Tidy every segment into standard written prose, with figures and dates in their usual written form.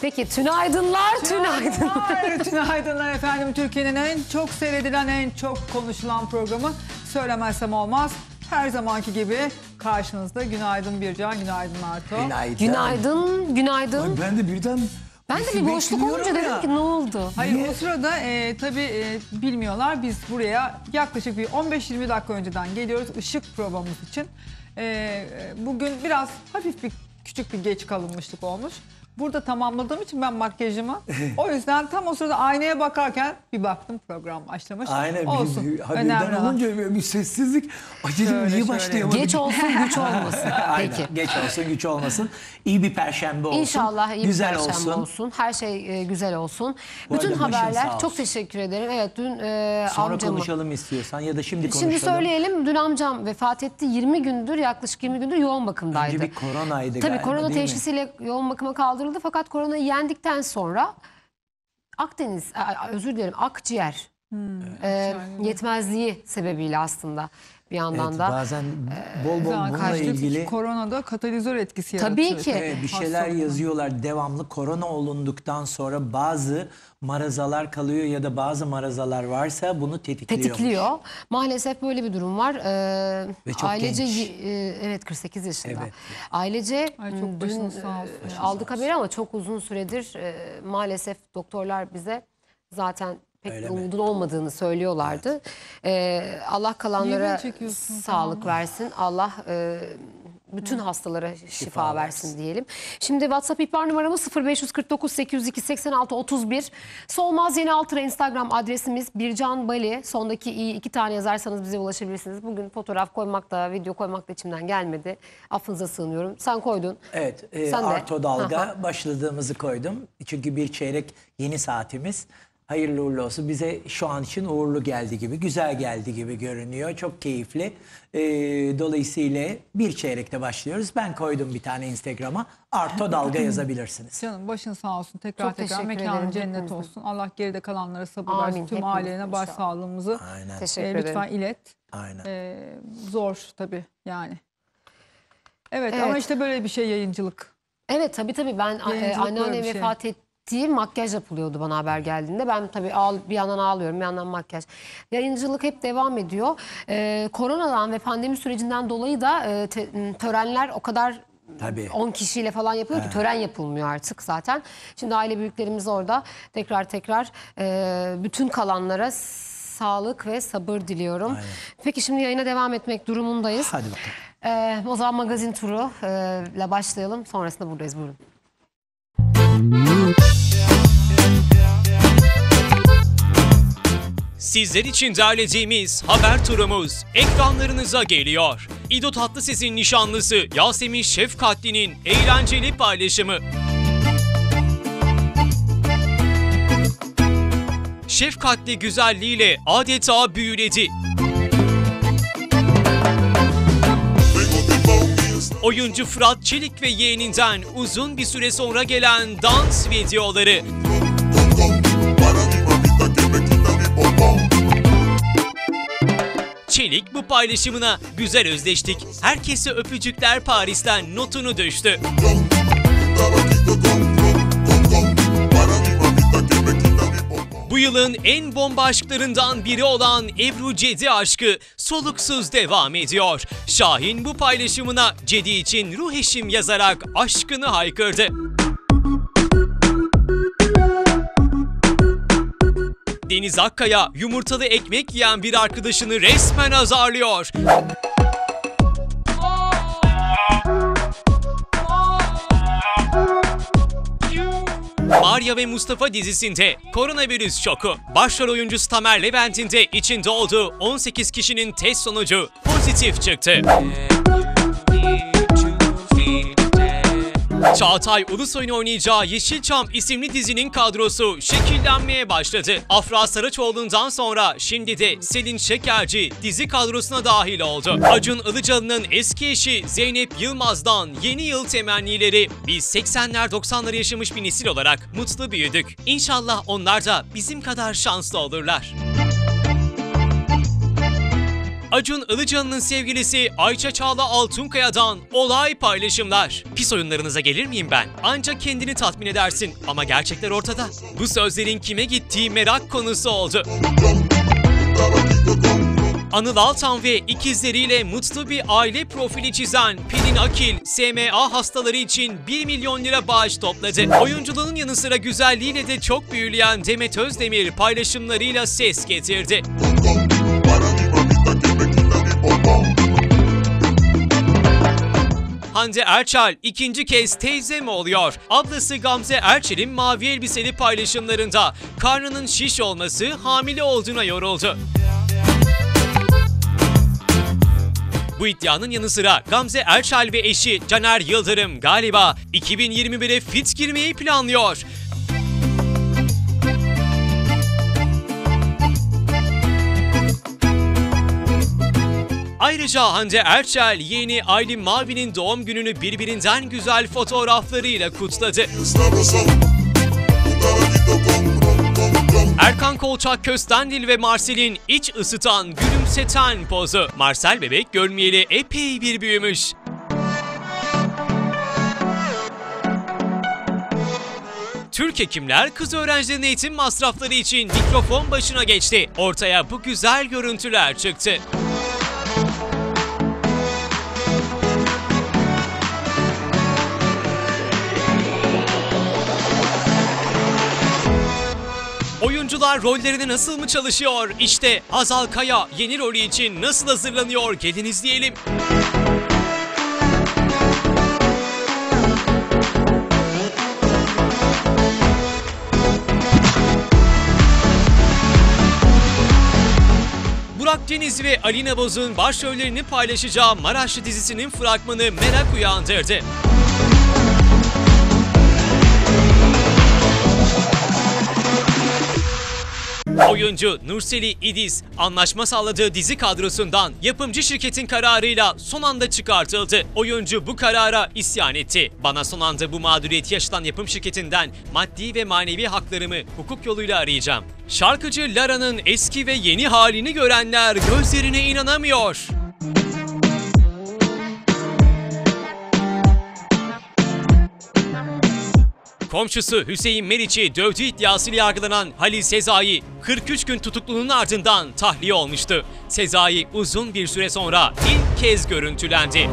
Peki tünaydınlar. Tünaydınlar efendim. Türkiye'nin en çok seyredilen, en çok konuşulan programı söylemezsem olmaz. Her zamanki gibi karşınızda günaydın Bircan, günaydın Arto. Günaydın. Ay ben de birden... Ben de bir boşluk olunca dedim ki ne oldu? Hayır, o sırada tabii bilmiyorlar, biz buraya yaklaşık bir 15-20 dakika önceden geliyoruz ışık provamız için. Bugün biraz hafif küçük bir geç kalınmışlık olmuş. Burada tamamladığım için ben makyajımı. O yüzden tam o sırada aynaya bakarken bir baktım program başlamış. Aynen. Olsun. Birden olunca bir sessizlik. Ay dedim niye başlayamadım? Geç olsun güç olmasın. Aynen. Peki. Geç olsun güç olmasın. İyi bir perşembe olsun. İnşallah iyi güzel bir perşembe olsun. Her şey güzel olsun. Bu Bütün arada başın haberler sağ olsun. çok teşekkür ederim. Evet dün Sonra amcamı. konuşalım istiyorsan ya da şimdi konuşalım. Şimdi söyleyelim, dün amcam vefat etti. 20 gündür, yaklaşık 20 gündür yoğun bakımdaydı. Önce bir koronaydı Tabii galiba, korona değil mi? teşhisiyle yoğun bakıma kaldırıldı. Fakat koronayı yendikten sonra akciğer yetmezliği sebebiyle aslında bir yandan Evet, da. bazen bol bununla Karşıdaki ilgili koronada katalizör etkisi yaratıyor. Tabii ki. bir şeyler yazıyorlar devamlı. Korona olunduktan sonra bazı marazalar kalıyor ya da bazı marazalar varsa bunu Tetikliyor. Maalesef böyle bir durum var. Ve çok Ailece genç. evet 48 yaşında. Evet. Ailece Ay, çok dün başınız sağ olsun. aldık haberi ama çok uzun süredir maalesef doktorlar bize zaten pek Öyle bir mi? umudun olmadığını söylüyorlardı. Allah kalanlara Niye çekiyorsun sağlık tamam? versin. Allah bütün hastalara şifa versin diyelim. Şimdi WhatsApp ihbar numaramız 0549 802 86 31. Solmaz Yeni Altıra Instagram adresimiz Bircan Bali. Sondaki iyi 2 tane yazarsanız bize ulaşabilirsiniz. Bugün fotoğraf koymak da video koymak da içimden gelmedi. Affınıza sığınıyorum. Sen koydun. Evet, Sen de. Arto Dalga başladığımızı koydum. Çünkü bir çeyrek yeni saatimiz. Hayırlı uğurlu olsun. Bize şu an için uğurlu geldi gibi, güzel geldi gibi görünüyor. Çok keyifli. Dolayısıyla bir çeyrekte başlıyoruz. Ben koydum bir tane Instagram'a. Arto Dalga yazabilirsiniz. Canım başın sağ olsun. Tekrar Çok teşekkür mekanın ederim cennet hepinizin. olsun. Allah geride kalanlara sabır Amin, versin. Tüm hepimizin ailene inşallah. başsağlığımızı Aynen. Teşekkür ederim. lütfen ilet. Aynen. Zor tabii yani. Evet, Evet. ama işte böyle bir şey yayıncılık. Evet tabii ben Yayıncılık böyle anneannem bir şey. vefat etti. Makyaj yapılıyordu bana haber geldiğinde. Ben tabii bir yandan ağlıyorum, bir yandan makyaj. Yayıncılık hep devam ediyor. Koronadan ve pandemi sürecinden dolayı da törenler o kadar Tabii. 10 kişiyle falan yapıyor ki tören yapılmıyor artık zaten. Şimdi aile büyüklerimiz orada. Tekrar bütün kalanlara sağlık ve sabır diliyorum. Aynen. Peki şimdi yayına devam etmek durumundayız. Hadi bakalım. O zaman magazin turu ile başlayalım. Sonrasında buradayız. Buyurun. Sizler için derlediğimiz haber turumuz ekranlarınıza geliyor. İdo Tatlıses'in nişanlısı Yasemin Şefkatli'nin eğlenceli paylaşımı. Şefkatli güzelliğiyle adeta büyüledi. Oyuncu Fırat Çelik ve yeğeninden uzun bir süre sonra gelen dans videoları. Çelik bu paylaşımına güzel özleştik, herkese öpücükler Paris'ten notunu düştü. Bu yılın en bomba aşklarından biri olan Ebru Cedi aşkı soluksuz devam ediyor. Şahin bu paylaşımına Cedi için ruh eşim yazarak aşkını haykırdı. Deniz Akkaya yumurtalı ekmek yiyen bir arkadaşını resmen azarlıyor. Arya ve Mustafa dizisinde koronavirüs şoku. Başrol oyuncusu Tamer Levent'in de içinde olduğu 18 kişinin test sonucu pozitif çıktı. Çağatay Ulusoy'un oynayacağı Yeşilçam isimli dizinin kadrosu şekillenmeye başladı. Afra Saraçoğlu'ndan sonra şimdi de Selin Şekerci dizi kadrosuna dahil oldu. Acun Ilıcalı'nın eski eşi Zeynep Yılmaz'dan yeni yıl temennileri. Biz 80'ler 90'ları yaşamış bir nesil olarak mutlu büyüdük. İnşallah onlar da bizim kadar şanslı olurlar. Acun Ilıcalı'nın sevgilisi Ayça Çağla Altunkaya'dan olay paylaşımlar. Pis oyunlarınıza gelir miyim ben? Ancak kendini tatmin edersin ama gerçekler ortada. Bu sözlerin kime gittiği merak konusu oldu. Anıl Altan ve ikizleriyle mutlu bir aile profili çizen Pelin Akil, SMA hastaları için 1 milyon lira bağış topladı. Oyunculuğunun yanı sıra güzelliğiyle de çok büyüleyen Demet Özdemir paylaşımlarıyla ses getirdi. Hande Erçel ikinci kez teyze mi oluyor? Ablası Gamze Erçel'in mavi elbiseli paylaşımlarında karnının şiş olması hamile olduğuna yoruldu. Bu iddianın yanı sıra Gamze Erçel ve eşi Caner Yıldırım galiba 2021'e fit girmeyi planlıyor. Ayrıca Hande Erçel yeni Aylin Mavi'nin doğum gününü birbirinden güzel fotoğraflarıyla kutladı. Erkan Kolçak Köstendil ve Marsel'in iç ısıtan, gülümseten pozu. Marcel bebek görmeyeli epey bir büyümüş. Türk hekimler kız öğrencilerin eğitim masrafları için mikrofon başına geçti. Ortaya bu güzel görüntüler çıktı. Oyuncular rollerine nasıl mı çalışıyor? İşte Hazal Kaya yeni rolü için nasıl hazırlanıyor? Gelin izleyelim. Burak Deniz ve Alina Boz'un başrollerini paylaşacağı Maraşlı dizisinin fragmanı merak uyandırdı. Oyuncu Nurseli İdiz anlaşma sağladığı dizi kadrosundan yapımcı şirketin kararıyla son anda çıkartıldı. Oyuncu bu karara isyan etti. Bana son anda bu mağduriyeti yaşatan yapım şirketinden maddi ve manevi haklarımı hukuk yoluyla arayacağım. Şarkıcı Lara'nın eski ve yeni halini görenler gözlerine inanamıyor. Komşusu Hüseyin Meriç'i dövdüğü iddiasıyla yargılanan Halil Sezai 43 gün tutukluluğunun ardından tahliye olmuştu. Sezai uzun bir süre sonra ilk kez görüntülendi.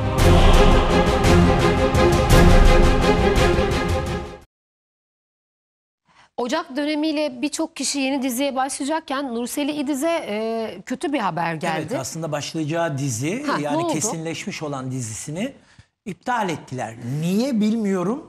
Ocak dönemiyle birçok kişi yeni diziye başlayacakken Nurseli İdiz'e kötü bir haber geldi. Evet, aslında başlayacağı dizi Ne yani oldu? kesinleşmiş olan dizisini iptal ettiler. Niye bilmiyorum.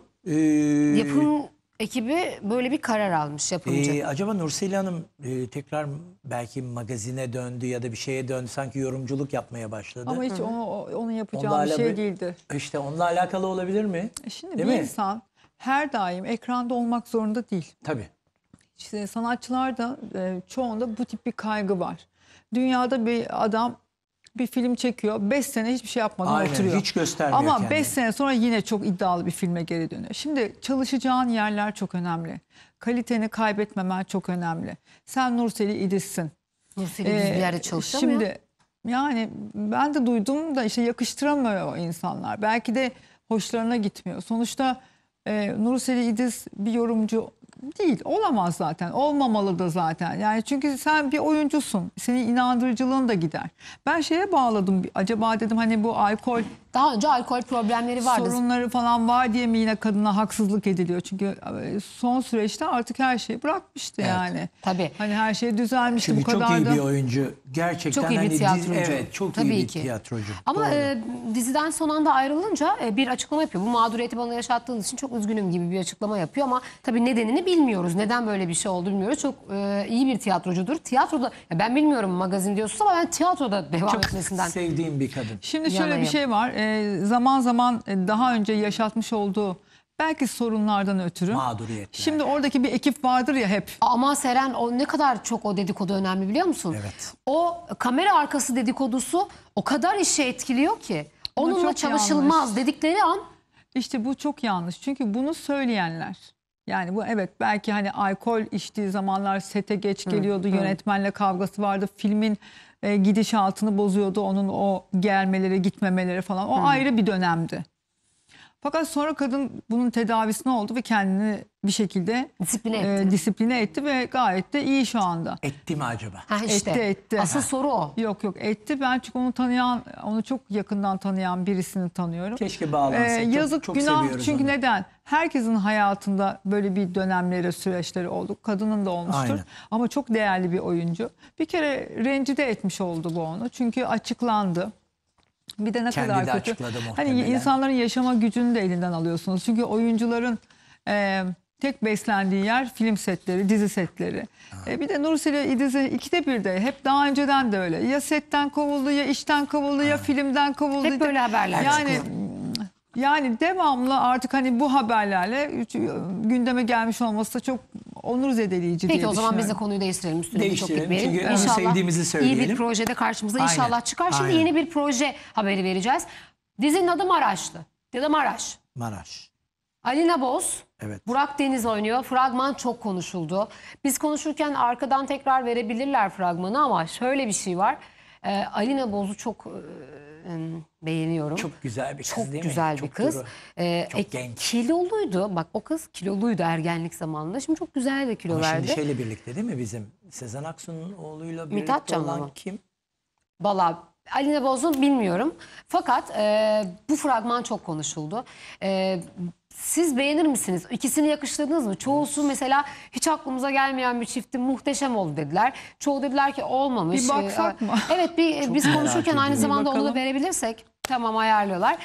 Yapım ekibi böyle bir karar almış yapımcı. Acaba Nurseli Hanım tekrar belki magazine döndü ya da bir şeye döndü, sanki yorumculuk yapmaya başladı. Ama hiç onun yapacağı Onlarla bir şey bir- değildi. İşte onunla alakalı olabilir mi? Şimdi Değil bir mi? insan her daim ekranda olmak zorunda değil. Tabii. İşte sanatçılarda çoğunda bu tip bir kaygı var. Dünyada bir adam bir film çekiyor, 5 sene hiçbir şey yapmadan Aynen, oturuyor. hiç göstermiyor Ama kendini. 5 sene sonra yine çok iddialı bir filme geri dönüyor. Şimdi çalışacağın yerler çok önemli. Kaliteni kaybetmemen çok önemli. Sen Nurseli İdiz'sin. Nurseli İdiz bir yerde çalışamıyor. Şimdi yani ben de duydum da işte yakıştıramıyor insanlar. Belki de hoşlarına gitmiyor. Sonuçta Nurseli İdiz bir yorumcu değil. Olamaz zaten. Olmamalı da zaten. Yani çünkü sen bir oyuncusun. Senin inandırıcılığın da gider. Ben şeye bağladım. Acaba dedim hani bu alkol Daha önce alkol problemleri vardı. sorunları falan var diye mi yine kadına haksızlık ediliyor? Çünkü son süreçte artık her şeyi bırakmıştı yani. Tabii. Hani her şey düzelmişti Çünkü bu kadar çok iyi da. bir oyuncu. Gerçekten Çok iyi bir hani tiyatrocu. evet, çok Tabii iyi bir ki. tiyatrocu. Ama Doğru. diziden son anda ayrılınca bir açıklama yapıyor. Bu mağduriyeti bana yaşattığınız için çok üzgünüm gibi bir açıklama yapıyor ama tabii nedenini bilmiyoruz. Neden böyle bir şey oldu bilmiyoruz. Çok iyi bir tiyatrocudur. Tiyatroda ya ben bilmiyorum magazin diyorsunuz ama ben tiyatroda devam etmesinden. Sevdiğim bir kadın. Şimdi şöyle yanayım. bir şey var. Zaman zaman daha önce yaşatmış olduğu belki sorunlardan ötürü. Mağduriyetler. Şimdi oradaki bir ekip vardır ya hep. Ama Seren o ne kadar çok o dedikodu önemli biliyor musun? Evet. O kamera arkası dedikodusu o kadar işe etkiliyor ki. Onunla çok çalışılmaz yanlış. dedikleri an İşte bu çok yanlış. Çünkü bunu söyleyenler Yani bu evet belki hani alkol içtiği zamanlar sete geç geliyordu. Yönetmenle kavgası vardı. Filmin gidişatını bozuyordu. Onun o gelmeleri, gitmemeleri falan. O ayrı bir dönemdi. Fakat sonra kadın bunun tedavisine oldu ve kendini bir şekilde disipline etti ve gayet de iyi şu anda. Etti mi acaba? Ha işte. Etti. Asıl soru o. Yok etti. Ben çünkü onu çok yakından tanıyan birisini tanıyorum. Keşke bağlansak. Yazık, çok günah, seviyoruz çünkü onu. neden? Herkesin hayatında böyle bir dönemleri, süreçleri oldu. Kadının da olmuştur. Aynen. Ama çok değerli bir oyuncu. Bir kere rencide etmiş oldu bu onu. Çünkü açıklandı. Bir de ne Kendi kadar de kötü. açıkladı Hani muhtemelen. insanların yaşama gücünü de elinden alıyorsunuz. Çünkü oyuncuların tek beslendiği yer film setleri, dizi setleri. Bir de Nursel İdiz'i 2'de 1'de hep daha önceden de öyle. Ya setten kovuldu, ya işten kovuldu, ya filmden kovuldu. Hep böyle haberler çıkıyor. Yani devamlı artık hani bu haberlerle gündeme gelmiş olması da çok onur zedeleyici diye Peki o zaman biz de düşünüyorum. konuyu değiştirelim. Üstüne çok Değiştirelim, gitmeyelim. çünkü onu sevdiğimizi iyi söyleyelim. bir projede karşımıza Aynen, inşallah çıkar. Şimdi aynen. yeni bir proje haberi vereceğiz. Dizinin adı Maraşlı. Ya da Maraş. Maraş. Alina Boz, Evet. Burak Deniz oynuyor. Fragman çok konuşuldu. Biz konuşurken arkadan tekrar verebilirler fragmanı ama şöyle bir şey var. Alina Boz'u çok beğeniyorum. Çok güzel bir kız Çok değil mi? güzel bir Çok kız. duru. Çok genç. Kiloluydu. Bak o kız kiloluydu ergenlik zamanında. Şimdi çok güzel de kilo Ama verdi. şimdi şeyle birlikte değil mi bizim? Sezen Aksu'nun oğluyla birlikte Mithat Can'la olan mı? kim? Valla Alina Boz'u bilmiyorum. Fakat bu fragman çok konuşuldu. Siz beğenir misiniz? İkisini yakıştırdınız mı? Çoğusu mesela hiç aklımıza gelmeyen bir çifti muhteşem oldu dediler. Çoğu dediler ki olmamış. Bir baksak mı? Evet biz merak konuşurken aynı ediyorum. zamanda onu da bakalım. verebilirsek. Tamam ayarlıyorlar.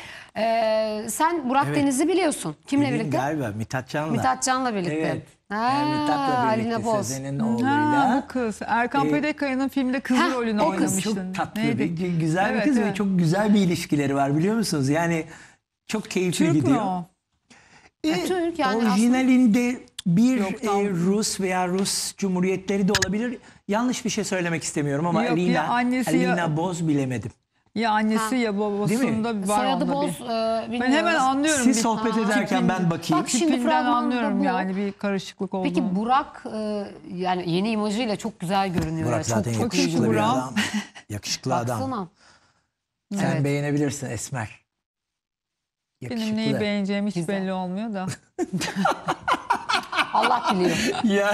Sen Burak Evet. Deniz'i biliyorsun. Kimle Bildiğin birlikte? galiba Mithat Can'la. Mithat Can'la birlikte. Evet. Ha, Yani Mithat'la birlikte Alina Boz. Sezen'in Ha, oğluyla. bu kız. Erkan Petekkaya'nın filmde kızı Heh, rolünü o kız. oynamıştı. Çok tatlı Neydi? bir güzel bir Evet, kız ve evet. çok güzel bir ilişkileri var biliyor musunuz? Yani çok keyifli Türk mü gidiyor. o? Türk yani Orijinalinde bir Yok, tam- Rus veya Rus Cumhuriyetleri de olabilir. Yanlış bir şey söylemek istemiyorum ama Yok, ya annesi ya- Alina Boz bilemedim. Ya annesi ya Değil mi? babasında var Soyadı onda Boz. bir. Bilmiyorum. Ben hemen anlıyorum. Siz bir- sohbet ederken ben bakayım. Bak şimdi Tipinden fragmanda anlıyorum bu. yani bir karışıklık olduğunu. Peki Burak yani yeni imajıyla çok güzel görünüyor. Burak ya. zaten çok yakışıklı iyi bir Burak. adam. Yakışıklı adam. Baksana. Sen Evet. beğenebilirsin Esmer. Benim neyi beğeneceğim hiç Güzel. belli olmuyor da. Allah biliyor. Ya.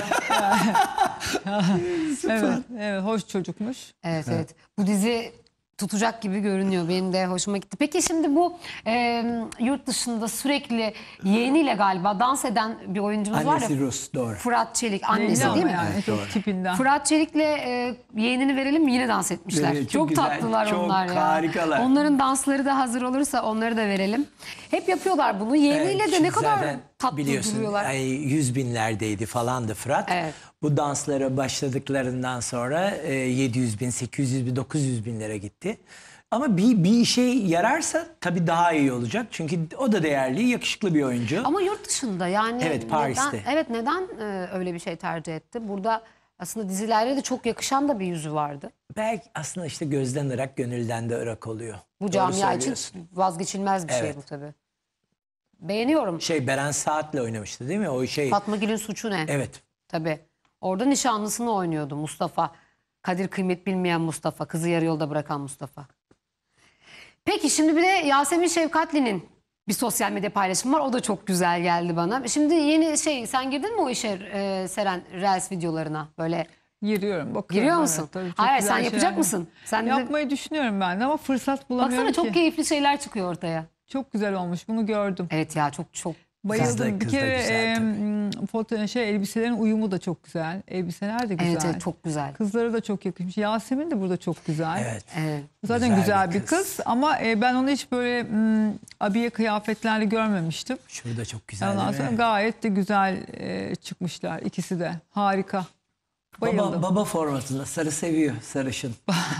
Evet, evet, hoş çocukmuş. Evet. Bu dizi tutacak gibi görünüyor. Benim de hoşuma gitti. Peki şimdi bu yurt dışında sürekli yeğeniyle galiba dans eden bir oyuncumuz var Annesi ya. Rus doğru. Fırat Çelik. Belli Annesi ama değil mi? yani Evet, çok doğru. tipinden. Fırat Çelik'le yeğenini verelim mi? Yine dans etmişler. Evet, çok çok güzel, tatlılar çok onlar ya. harikalar. Onların dansları da hazır olursa onları da verelim. Hep yapıyorlar bunu. Yeğeniyle de ne Şimdi kadar zaten tatlı biliyorsun, duruyorlar. 100 binlerdeydi falandı Fırat. Evet. Bu danslara başladıklarından sonra 700 bin, 800 bin, 900 binlere gitti. Ama bir işe yararsa tabii daha iyi olacak. Çünkü o da değerli, yakışıklı bir oyuncu. Ama yurt dışında yani Evet, Paris'te. neden öyle bir şey tercih etti? Burada aslında dizilerde de çok yakışan da bir yüzü vardı. Belki aslında işte gözden ırak, gönülden de ırak oluyor. Bu Doğru camia için söylüyorsun. vazgeçilmez bir şey Evet. bu tabii. Beğeniyorum. Beren Saat'le oynamıştı değil mi? O Fatma Gül'ün suçu ne? Evet. Tabii. Orada nişanlısını oynuyordu Mustafa. Kadir kıymet bilmeyen Mustafa. Kızı yarı yolda bırakan Mustafa. Peki şimdi bir de Yasemin Şevkatli'nin bir sosyal medya paylaşımı var. O da çok güzel geldi bana. Şimdi yeni sen girdin mi o işe Seren Reels videolarına? Böyle Giriyorum, bakıyorum. giriyor evet, musun? tabii çok Hayır güzel sen şeyler yapacak var. mısın? Sen de, Yapmayı düşünüyorum ben de ama fırsat bulamıyorum baksana ki. çok keyifli şeyler çıkıyor ortaya. Çok güzel olmuş, bunu gördüm. Evet ya çok Bayıldım. Kız da Bir kere güzel elbiselerin uyumu da çok güzel. Elbiseler de güzel. evet çok güzel. Kızları da çok yakışmış. Yasemin de burada çok güzel. Evet. Evet. Zaten güzel bir kız ama ben onu hiç böyle abiye kıyafetlerle görmemiştim. Şu da çok güzel Ondan değil sonra mi? gayet de güzel çıkmışlar ikisi de. Harika. Bayıldım. Baba formatında sarı seviyor, sarışın.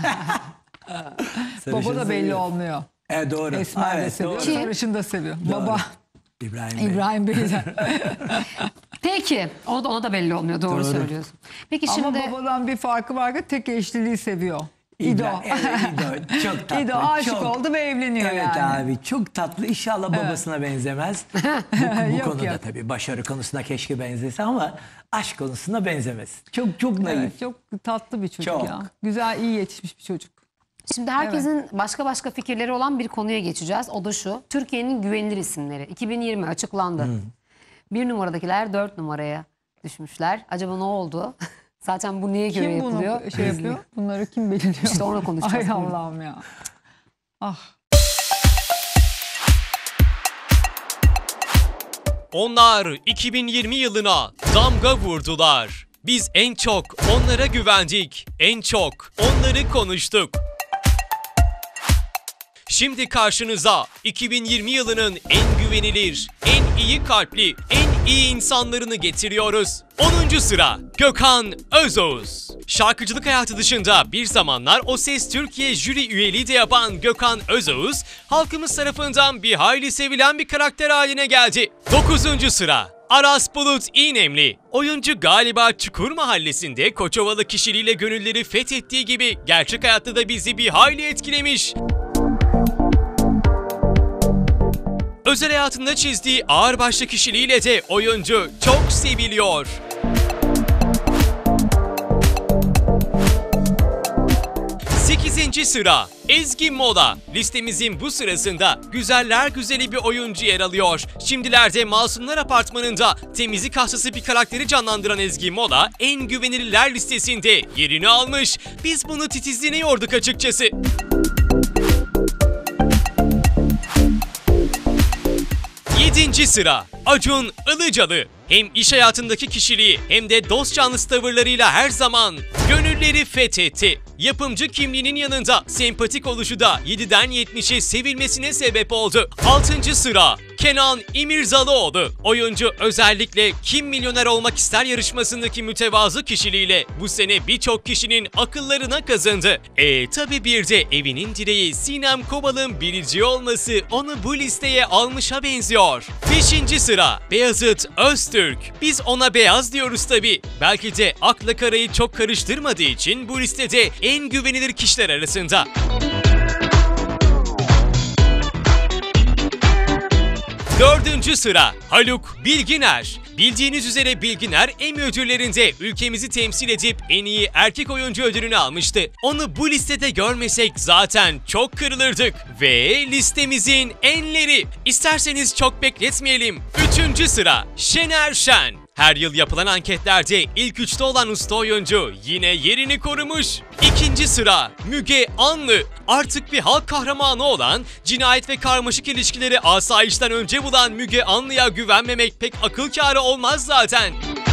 Baba da belli seviyor. olmuyor. Doğru. Esmer de Evet, seviyor, doğru. sarışın da seviyor. Doğru. Baba İbrahim Bey. İbrahim Bey de. Peki ona da belli olmuyor doğru Doğru. söylüyorsun. Peki Ama şimdi babadan bir farkı var ki tek eşliliği seviyor. İdo. Evet, İdo. Çok tatlı. İdo aşık çok. oldu ve evleniyor Evet yani. abi çok tatlı. İnşallah babasına benzemez. Bu Yok, konuda yok. tabii başarı konusunda keşke benzese ama aşk konusunda benzemez. Çok çok naif. Evet, çok tatlı bir çocuk Çok. ya. Güzel, iyi yetişmiş bir çocuk. Şimdi herkesin başka fikirleri olan bir konuya geçeceğiz. O da şu. Türkiye'nin güvenilir isimleri. 2020 açıklandı. 1 numaradakiler 4 numaraya düşmüşler. Acaba ne oldu? Zaten bu niye göre Kim yapılıyor? bunu şey yapıyor? Bunları kim belirliyor? İşte onu konuşacağız. Ay Buyurun. Allah'ım ya. Ah. Onlar 2020 yılına damga vurdular. Biz en çok onlara güvendik, en çok onları konuştuk. Şimdi karşınıza 2020 yılının en güvenilir, en iyi kalpli, en iyi insanlarını getiriyoruz. 10. sıra Gökhan Özoğuz. Şarkıcılık hayatı dışında bir zamanlar O Ses Türkiye jüri üyeliği de yapan Gökhan Özoğuz, halkımız tarafından bir hayli sevilen bir karakter haline geldi. 9. sıra Aras Bulut İynemli. Oyuncu galiba Çukur Mahallesi'nde Koçovalı kişiliğiyle gönülleri fethettiği gibi gerçek hayatta da bizi bir hayli etkilemiş. Özel hayatında çizdiği ağırbaşlı kişiliğiyle de oyuncu çok seviliyor. 8. sıra Ezgi Mola. Listemizin bu sırasında güzeller güzeli bir oyuncu yer alıyor. Şimdilerde Masumlar Apartmanı'nda temizlik hastası bir karakteri canlandıran Ezgi Mola en güvenilirler listesinde yerini almış. Biz bunu titizleniyorduk açıkçası. 7. sıra Acun Ilıcalı. Hem iş hayatındaki kişiliği hem de dost canlısı tavırlarıyla her zaman gönülleri fethetti. Yapımcı kimliğinin yanında sempatik oluşu da 7'den 70'e sevilmesine sebep oldu. 6. sıra Kenan İmirzalıoğlu. Oyuncu özellikle Kim Milyoner Olmak İster yarışmasındaki mütevazı kişiliğiyle bu sene birçok kişinin akıllarına kazındı. Tabi bir de evinin direği Sinem Kobal'ın birinci olması onu bu listeye almışa benziyor. 5. sıra Beyazıt Öztürk. Biz ona beyaz diyoruz tabi. Belki de akla karayı çok karıştırmadığı için bu listede en güvenilir kişiler arasında. 4. sıra Haluk Bilginer. Bildiğiniz üzere Bilginer Emmy ödüllerinde ülkemizi temsil edip en iyi erkek oyuncu ödülünü almıştı. Onu bu listede görmesek zaten çok kırılırdık. Ve listemizin enleri. İsterseniz çok bekletmeyelim. 3. sıra Şener Şen. Her yıl yapılan anketlerde ilk 3'te olan usta oyuncu yine yerini korumuş. 2. sıra Müge Anlı. Artık bir halk kahramanı olan, cinayet ve karmaşık ilişkileri asayişten önce bulan Müge Anlı'ya güvenmemek pek akıl kârı olmaz zaten.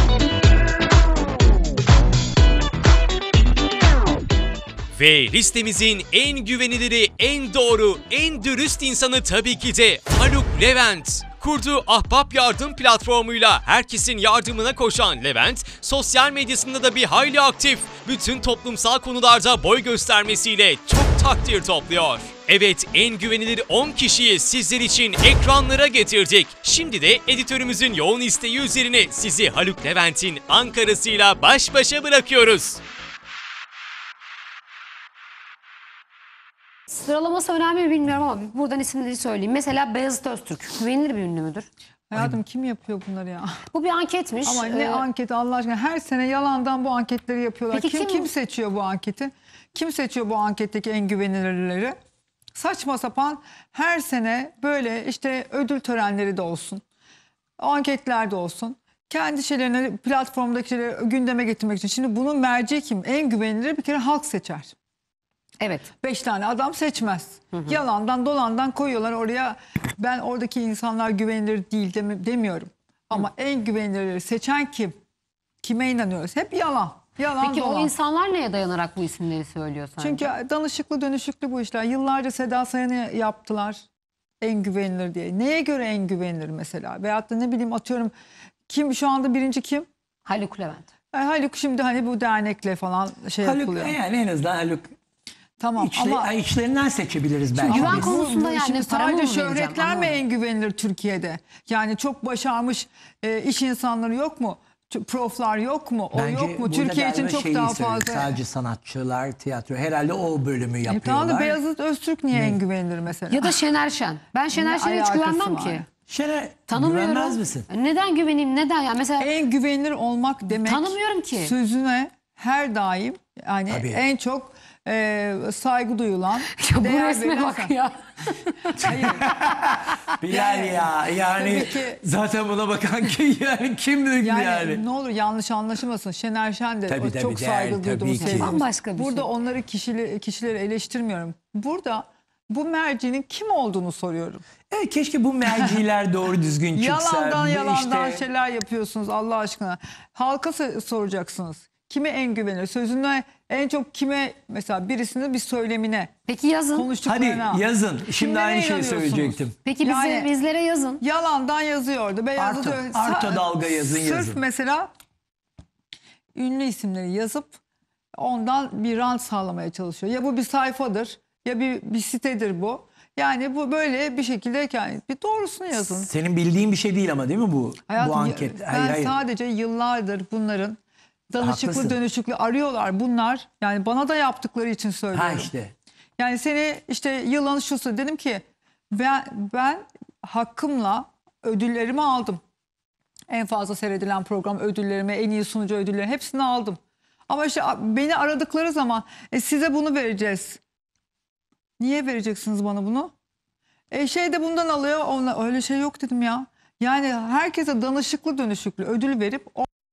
Ve listemizin en güveniliri, en doğru, en dürüst insanı tabii ki de Haluk Levent. Kurduğu Ahbap Yardım platformuyla herkesin yardımına koşan Levent, sosyal medyasında da bir hayli aktif. Bütün toplumsal konularda boy göstermesiyle çok takdir topluyor. Evet, en güvenilir 10 kişiyi sizler için ekranlara getirdik. Şimdi de editörümüzün yoğun isteği üzerine sizi Haluk Levent'in Ankara'sıyla baş başa bırakıyoruz. Sıralaması önemli mi bilmiyorum ama buradan isimleri söyleyeyim. Mesela Beyazıt Öztürk güvenilir bir ünlü müdür? Hayatım kim yapıyor bunları ya? Bu bir anketmiş. Ama ne anketi Allah aşkına, her sene yalandan bu anketleri yapıyorlar. Peki Kim seçiyor bu anketi? Kim seçiyor bu anketteki en güvenilirleri? Saçma sapan her sene böyle işte ödül törenleri de olsun. O anketler de olsun. Kendi şeylerini, platformdaki şeyleri gündeme getirmek için. Şimdi bunun merci kim? En güvenilir bir kere halk seçer. Evet. 5 tane adam seçmez. Yalandan dolandan koyuyorlar oraya. Ben oradaki insanlar güvenilir değil demiyorum. Ama en güvenilirleri seçen kim? Kime inanıyoruz? Hep yalan. Yalan Peki dolan. o insanlar neye dayanarak bu isimleri söylüyor sence? Çünkü danışıklı dönüşüklü bu işler. Yıllarca Seda Sayan'ı yaptılar en güvenilir diye. Neye göre en güvenilir mesela? Veyahut da ne bileyim, atıyorum, kim şu anda birinci kim? Haluk Levent. Haluk şimdi hani bu dernekle falan şey Haluk yapılıyor. yani en azından Haluk Tamam ama içlerinden seçebiliriz belki. Güven biz. konusunda yani şimdi paramı mı sadece vereceğim? şöhretler mi Anlamadım. en güvenilir Türkiye'de? Yani çok başarmış iş insanları yok mu? proflar yok mu? O Bence yok mu? burada Türkiye için galiba çok şeyi daha söylüyor, fazla. sadece sanatçılar, tiyatro herhalde o bölümü Tamam yapıyorlar. da Beyazıt Öztürk niye en güvenilir mesela? Ya da Şener Şen. Ben Şener Ne Şen'e hiç alakası güvenmem var? ki. Şener Tanımıyorum. güvenmez misin? Neden güveneyim? Neden ya? Mesela En güvenilir olmak demek tanımıyorum ki. sözüne her daim yani Tabii. en çok saygı duyulan. Ya bu değer resme verilen- bak ya. Hayır. Bilal ya yani Tabii ki- zaten buna bakan ki yani kim yani? Yani ne olur yanlış anlaşılmasın. Şener Şen de Tabii, o tabii, çok saygı değerli, tabii duyduğum ki. sevdiğim. Bambaşka bir Burada şey. onları kişileri eleştirmiyorum. Burada bu mercinin kim olduğunu soruyorum. Evet, keşke bu merciler doğru düzgün çıksa. Yalandan İşte- şeyler yapıyorsunuz Allah aşkına. Halka soracaksınız. Kime en güvenir? Sözüne en çok kime, mesela birisinin bir söylemine, Peki yazın. Hadi konuştuklarına. yazın. Şimdi Kimlere aynı şeyi inanıyorsunuz? söyleyecektim. Peki Yani- bizlere yazın. Yalandan yazıyordu. Beyazıt Arto dalga yazın, Sırf yazın. mesela ünlü isimleri yazıp ondan bir rant sağlamaya çalışıyor. Ya bu bir sayfadır ya bir sitedir bu. Yani bu böyle bir şekilde yani bir doğrusunu yazın. Senin bildiğin bir şey değil ama değil mi bu Hayatım, bu anket? ben sadece yıllardır bunların danışıklı Haklısın. dönüşüklü arıyorlar bunlar. Yani bana da yaptıkları için söylüyorum. Ha işte. Yani seni işte yılın şusu dedim ki ben hakkımla ödüllerimi aldım. En fazla seyredilen program ödüllerimi, en iyi sunucu ödüllerimi hepsini aldım. Ama işte beni aradıkları zaman size bunu vereceğiz. Niye vereceksiniz bana bunu? Şey de bundan alıyor. Ona, öyle şey yok dedim ya. Yani herkese danışıklı dönüşüklü ödül verip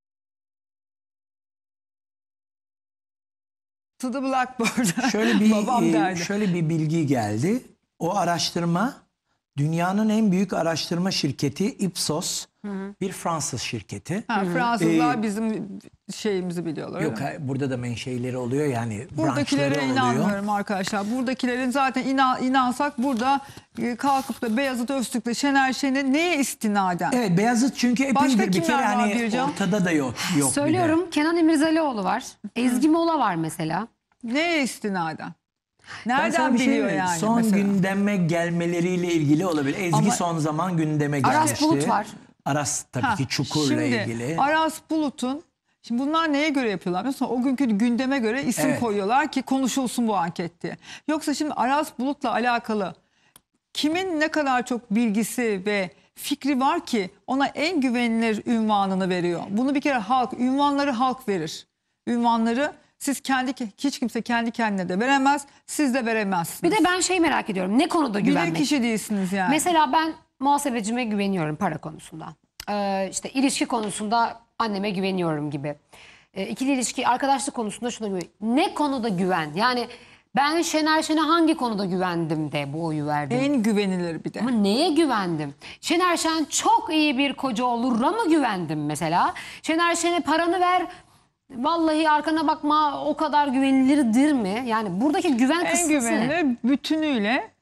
to the blackboard. Şöyle bir Babam derdi. şöyle bir bilgi geldi. O araştırma dünyanın en büyük araştırma şirketi Ipsos, bir Fransız şirketi. Ha, Fransızlar bizim şeyimizi biliyorlar. Yok, öyle mi? burada da menşeileri oluyor yani branşları Buradakilere oluyor. inanmıyorum arkadaşlar. Buradakilerin zaten inansak burada kalkıp da Beyazıt Öztürk'le Şener Şen'e neye istinaden? Evet, Beyazıt çünkü Başka epeydir bir kimler kere var hani Bircan? ortada da yok bir de. Söylüyorum, Kenan İmirzalıoğlu var. Ezgi Mola var mesela. Neye istinaden? Ben sana Nereden bir şey biliyor diyeyim mi? yani Son mesela? gündeme gelmeleriyle ilgili olabilir. Ezgi Ama- son zaman gündeme Aras gelmişti. Bulut var. Aras tabii Ha, ki Çukur'la şimdi ilgili. Aras Bulut'un, şimdi bunlar neye göre yapıyorlar? Mesela o günkü gündeme göre isim Evet. koyuyorlar ki konuşulsun bu anket diye. Yoksa şimdi Aras Bulut'la alakalı kimin ne kadar çok bilgisi ve fikri var ki ona en güvenilir ünvanını veriyor. Bunu bir kere ünvanları halk verir. Ünvanları hiç kimse kendi kendine de veremez, siz de veremezsiniz. Bir de ben şey merak ediyorum. Ne konuda Bilir güvenmek? kişi değilsiniz yani. Mesela ben muhasebecime güveniyorum para konusunda. İşte ilişki konusunda anneme güveniyorum gibi. İkili ilişki, arkadaşlık konusunda şuna güveniyorum. Ne konuda güven? Yani ben Şener Şen'e hangi konuda güvendim de bu oyu verdim? En güvenilir bir de. Ama neye güvendim? Şener Şen çok iyi bir koca olur'a mı güvendim mesela? Şener Şen'e paranı ver, vallahi arkana bakma, o kadar güvenilirdir mi? Yani buradaki güven En kısmı ne? güvenilir bütünüyle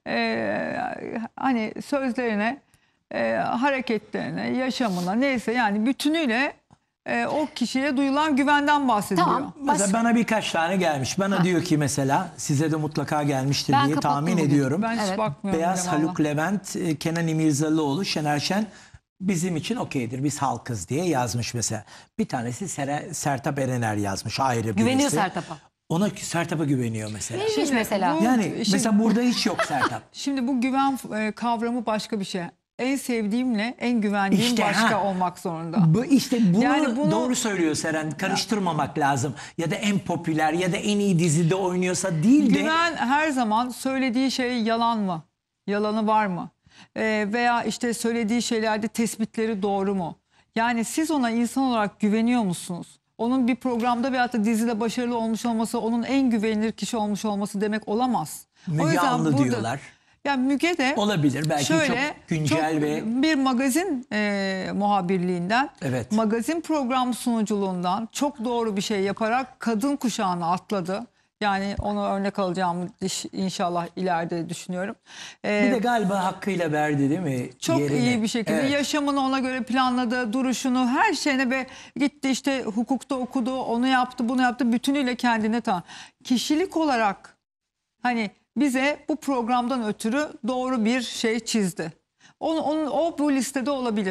hani sözlerine, hareketlerine, yaşamına neyse yani bütünüyle o kişiye duyulan güvenden bahsediyor. Tamam. Mesela bana birkaç tane gelmiş. Bana diyor ki mesela size de mutlaka gelmiştir Ben diye kapattım tahmin bugün. ediyorum. Ben hiç Evet. bakmıyorum. Beyaz bile Haluk vallahi. Levent, Kenan İmirzalıoğlu, Şener Şen bizim için okeydir. Biz halkız diye yazmış mesela. Bir tanesi Sertab Erener yazmış, ayrı birisi. Güveniyor Sertab'a. Ona Sertab'a güveniyor mesela. Neymiş Şimdi mesela? bu- Yani Şimdi- mesela burada hiç yok Sertab. Şimdi bu güven kavramı başka bir şey. En sevdiğimle en güvendiğim İşte, başka ha. olmak zorunda. Bu işte bunu, Yani bunu- doğru söylüyor Seren. Karıştırmamak lazım. Ya da en popüler ya da en iyi dizide oynuyorsa değil de Güven her zaman söylediği şey yalan mı? Yalanı var mı? Veya işte söylediği şeylerde tespitleri doğru mu? Yani siz ona insan olarak güveniyor musunuz? Onun bir programda veyahut da dizide başarılı olmuş olması onun en güvenilir kişi olmuş olması demek olamaz. Müge Anlı diyorlar. Yani Müge de Olabilir. Belki çok güncel çok ve bir magazin muhabirliğinden, Evet. magazin program sunuculuğundan çok doğru bir şey yaparak kadın kuşağını atladı. Yani onu örnek alacağımı inşallah ileride düşünüyorum. bir de galiba hakkıyla verdi değil mi? Çok yerini? iyi bir şekilde Evet. yaşamını ona göre planladı, duruşunu, her şeyine ve gitti işte hukukta okudu, onu yaptı, bunu yaptı, bütünüyle kendine kişilik olarak hani bize bu programdan ötürü doğru bir şey çizdi. O bu listede olabilir.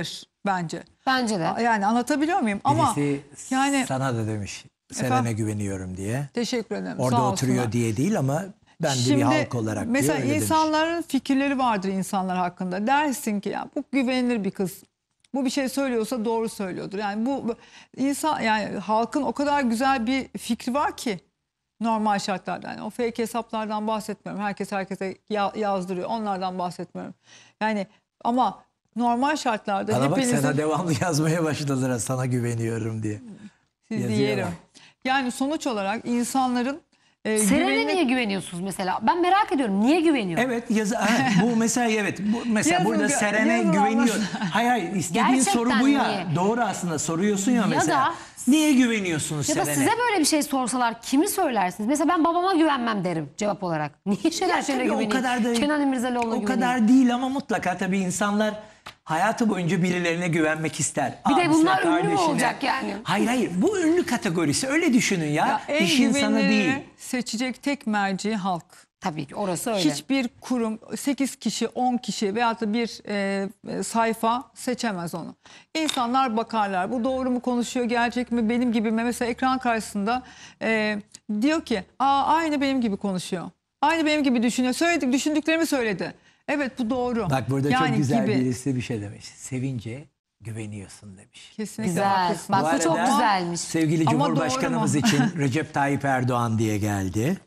bence. Bence de. Yani anlatabiliyor muyum? Ama Birisi yani sana da demiş Seren'e güveniyorum diye. teşekkür ederim. Orada sağ oturuyor olsunlar. diye değil ama ben de bir halk olarak diyor, mesela öyle demiş. insanların fikirleri vardır insanlar hakkında. Dersin ki ya bu güvenilir bir kız. Bu bir şey söylüyorsa doğru söylüyordur. Yani bu insan, yani halkın o kadar güzel bir fikri var ki normal şartlarda. Yani o fake hesaplardan bahsetmiyorum. Herkes herkese yazdırıyor. Onlardan bahsetmiyorum. Yani ama normal şartlarda Bana bak, hepinizin sana devamlı yazmaya başladılar, sana güveniyorum diye. sizi yazıyorlar. yerim. Yani sonuç olarak insanların Seren'e niye güveniyorsunuz mesela? Ben merak ediyorum. Niye güveniyor? Evet, bu mesela, evet, bu mesela Yazın, burada Seren'e yazın güveniyor. anlasın. Hayır, istediğin Gerçekten soru bu ya. niye? Doğru, aslında soruyorsun ya Ya mesela. da- Niye güveniyorsunuz Ya da Seren'e? size böyle bir şey sorsalar kimi söylersiniz? Mesela ben babama güvenmem derim cevap olarak. Niye Şener Şen'e Tabii güveneyim? o kadar da Kenan İmirzalıoğlu'na o güveneyim. kadar değil ama mutlaka tabii insanlar hayatı boyunca birilerine güvenmek ister. Bir de Abisine, bunlar ünlü mü kardeşine. olacak yani? Hayır, bu ünlü kategorisi, öyle düşünün ya. Ya en İş insanı değil. güvenilir seçecek tek merci halk. Tabii ki orası öyle. Hiçbir kurum 8 kişi 10 kişi veyahut da bir sayfa seçemez onu. İnsanlar bakarlar, bu doğru mu konuşuyor, gerçek mi, benim gibi mi? Mesela ekran karşısında diyor ki aynı benim gibi konuşuyor. Aynı benim gibi düşünüyor. Düşündüklerimi söyledi. Evet, bu doğru. Bak burada Yani çok güzel gibi. birisi bir şey demiş. Sevince güveniyorsun demiş. Kesinlikle Güzel. haklısın. Bak bu Bu çok arada güzelmiş. Sevgili Ama Cumhurbaşkanımız doğru mu? için Recep Tayyip Erdoğan diye geldi.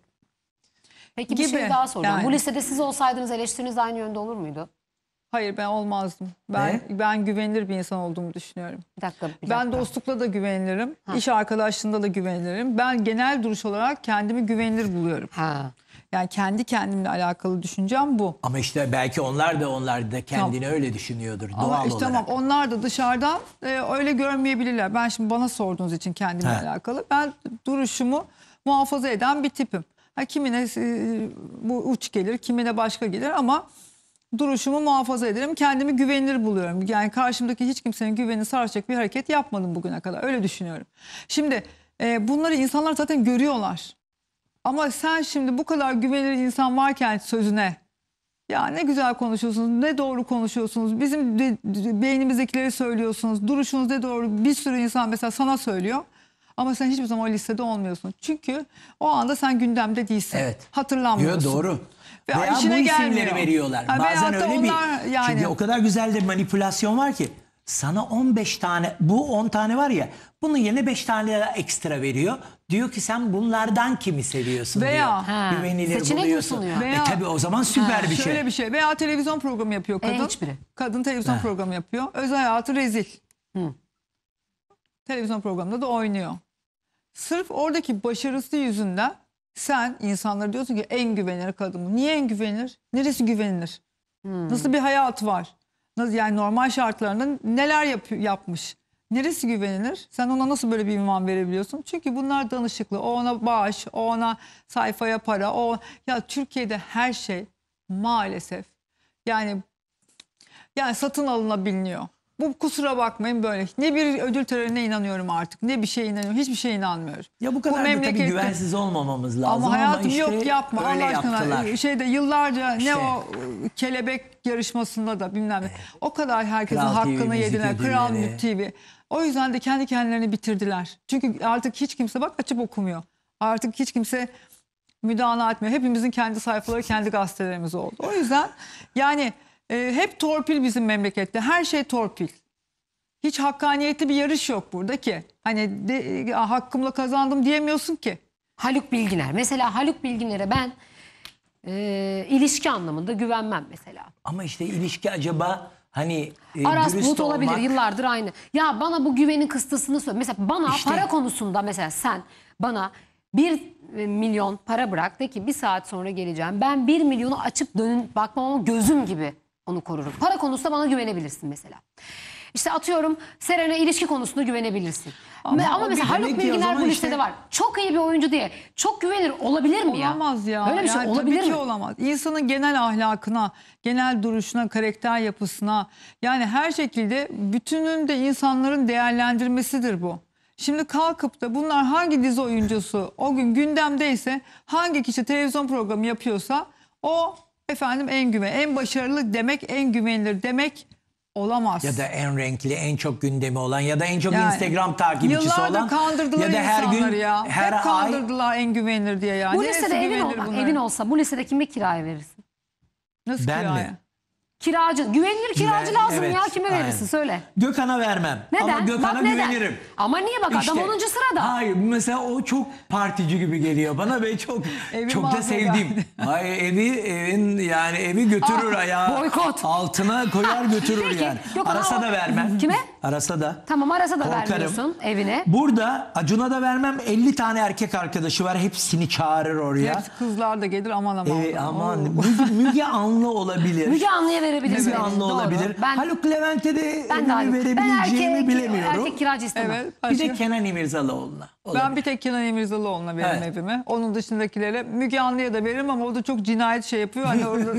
Peki bir gibi. şey daha soracağım. Yani. Bu listede siz olsaydınız eleştiriniz aynı yönde olur muydu? Hayır, ben olmazdım. Ben güvenilir bir insan olduğumu düşünüyorum. Bir dakika. Ben dostlukla da güvenilirim. İş arkadaşlığında da güvenilirim. Ben genel duruş olarak kendimi güvenilir buluyorum. Ha. Yani kendi kendimle alakalı düşüncem bu. Ama işte belki onlar da kendini öyle düşünüyordur Ama doğal işte olarak. tamam, onlar da dışarıdan öyle görmeyebilirler. Ben şimdi bana sorduğunuz için kendimle He. alakalı. Ben duruşumu muhafaza eden bir tipim. Kimine bu uç gelir, kimine başka gelir ama duruşumu muhafaza ederim. Kendimi güvenilir buluyorum. Yani karşımdaki hiç kimsenin güvenini sarsacak bir hareket yapmadım bugüne kadar. Öyle düşünüyorum. Şimdi bunları insanlar zaten görüyorlar. Ama sen şimdi bu kadar güvenilir insan varken sözüne, ya ne güzel konuşuyorsunuz, ne doğru konuşuyorsunuz, bizim beynimizdekileri söylüyorsunuz, duruşunuz ne doğru, bir sürü insan mesela sana söylüyor. Ama sen hiçbir zaman o listede olmuyorsun. Çünkü o anda sen gündemde değilsin. Evet. Hatırlanmıyorsun. Yo, doğru. Ve Veya bu işine isimleri gelmiyor. veriyorlar. Ha, Bazen veyahut da öyle onlar bir. yani- Çünkü o kadar güzel de manipülasyon var ki. Sana 15 tane, bu 10 tane var ya, bunun yerine 5 tane daha ekstra veriyor. Diyor ki sen bunlardan kimi seviyorsun Veya- diyor. Ha, Güvenilir seçenek mi buluyorsun. sunuyor? Veya- Tabii o zaman süper bir şey. Şöyle bir şey. Veya televizyon programı yapıyor kadın. Hiçbiri. Kadın televizyon programı yapıyor. Özel hayatı rezil. Televizyon programında da oynuyor. Sırf oradaki başarısı yüzünden sen insanlara diyorsun ki en güvenilir kadın bu. Niye en güvenilir? Neresi güvenilir? Nasıl bir hayat var? Nasıl, yani normal şartlarında neler yapmış? Neresi güvenilir? Sen ona nasıl böyle bir ünvan verebiliyorsun? Çünkü bunlar danışıklı. O ona bağış, o ona sayfaya para. Ya Türkiye'de her şey maalesef yani satın alınabiliyor. Bu, kusura bakmayın, böyle. Ne bir ödül törenine inanıyorum artık. Ne bir şeye inanıyorum. Hiçbir şeye inanmıyorum. Ya bu kadar da tabii memlekette- güvensiz olmamamız lazım Ama hayatım işte yok, yapma öyle Allah aşkına. yaptılar. Şeyde yıllarca İşte. ne o kelebek yarışmasında da bilmem ne. O kadar herkesin Kral TV, hakkını müzik yediler. Kral ödülleri. Müzik TV. O yüzden de kendi kendilerini bitirdiler. Çünkü artık hiç kimse bak açıp okumuyor. Artık hiç kimse müdahale etmiyor. Hepimizin kendi sayfaları, kendi gazetelerimiz oldu. O yüzden yani hep torpil bizim memlekette. Her şey torpil. Hiç hakkaniyetli bir yarış yok burada ki. Hani hakkımla kazandım diyemiyorsun ki. Haluk Bilginer. Mesela Haluk Bilginer'e ben ilişki anlamında güvenmem mesela. Ama işte ilişki acaba hani Aras dürüst Bulut olabilir, olmak. yıllardır aynı. Ya bana bu güvenin kıstasını söyle. Mesela bana İşte. para konusunda mesela sen bana 1 milyon para bırak, de ki bir saat sonra geleceğim. Ben 1 milyonu açıp bakmam ama gözüm gibi onu korurum. Para konusunda bana güvenebilirsin mesela. İşte atıyorum Seren'e ilişki konusunda güvenebilirsin. Ama o mesela bir Haluk demek ki o Bilginer zaman bu işte- listede var. Çok iyi bir oyuncu diye. Çok güvenilir olabilir mi ya? Olamaz ya. Böyle bir şey Yani olabilir tabii ki mi? olamaz. İnsanın genel ahlakına, genel duruşuna, karakter yapısına, yani her şekilde bütünün de insanların değerlendirmesidir bu. Şimdi kalkıp da bunlar hangi dizi oyuncusu o gün gündemdeyse, hangi kişi televizyon programı yapıyorsa o efendim en başarılı demek, en güvenilir demek olamaz. Ya da en renkli, en çok gündemi olan ya da en çok Yani Instagram takipçisi yıllardır olan kandırdılar ya da her gün insanları ya. her Hep ay kandırdılar en güvenilir diye ya. Bu Neresi listede güvenilir bunların? evin olsa bu listede kime kiraya verirsin? Nasıl Ben kiraya? mi? Güvenilir kiracı lazım evet, ya, kime verirsin aynen. söyle. Gökhan'a vermem. Neden? Ama Gökhan'a Bak neden? güvenirim. Ama niye bak İşte, adam 10. sırada. Hayır mesela o çok partici gibi geliyor bana ve çok Evi çok da mahveder. sevdiğim. Hayır evi götürür ayağı. boykot. Altına koyar götürür Peki, yani. Gökhan Arasa ama- da vermem. Kime? Arasa da. Tamam, arasa da Korkarım. vermiyorsun evine. Burada Acun'a da vermem. 50 tane erkek arkadaşı var. Hepsini çağırır oraya. Hepsi kızlar da gelir aman aman. Aman Oo. Müge Anlı olabilir. Müge Anlı'ya verebilirsin. Müge Anlı Doğru. olabilir. Ben, Haluk Levent'e de ben de evimi verebileceğimi bilemiyorum. erkek kiracı istemem. Evet. Bir Başka? de Kenan İmirzalıoğlu'na. Ben bir tek Kenan İmirzalıoğlu'na veririm Evet. evimi. Onun dışındakilere Müge Anlı'ya da veririm ama o da çok cinayet şey yapıyor. Hani orada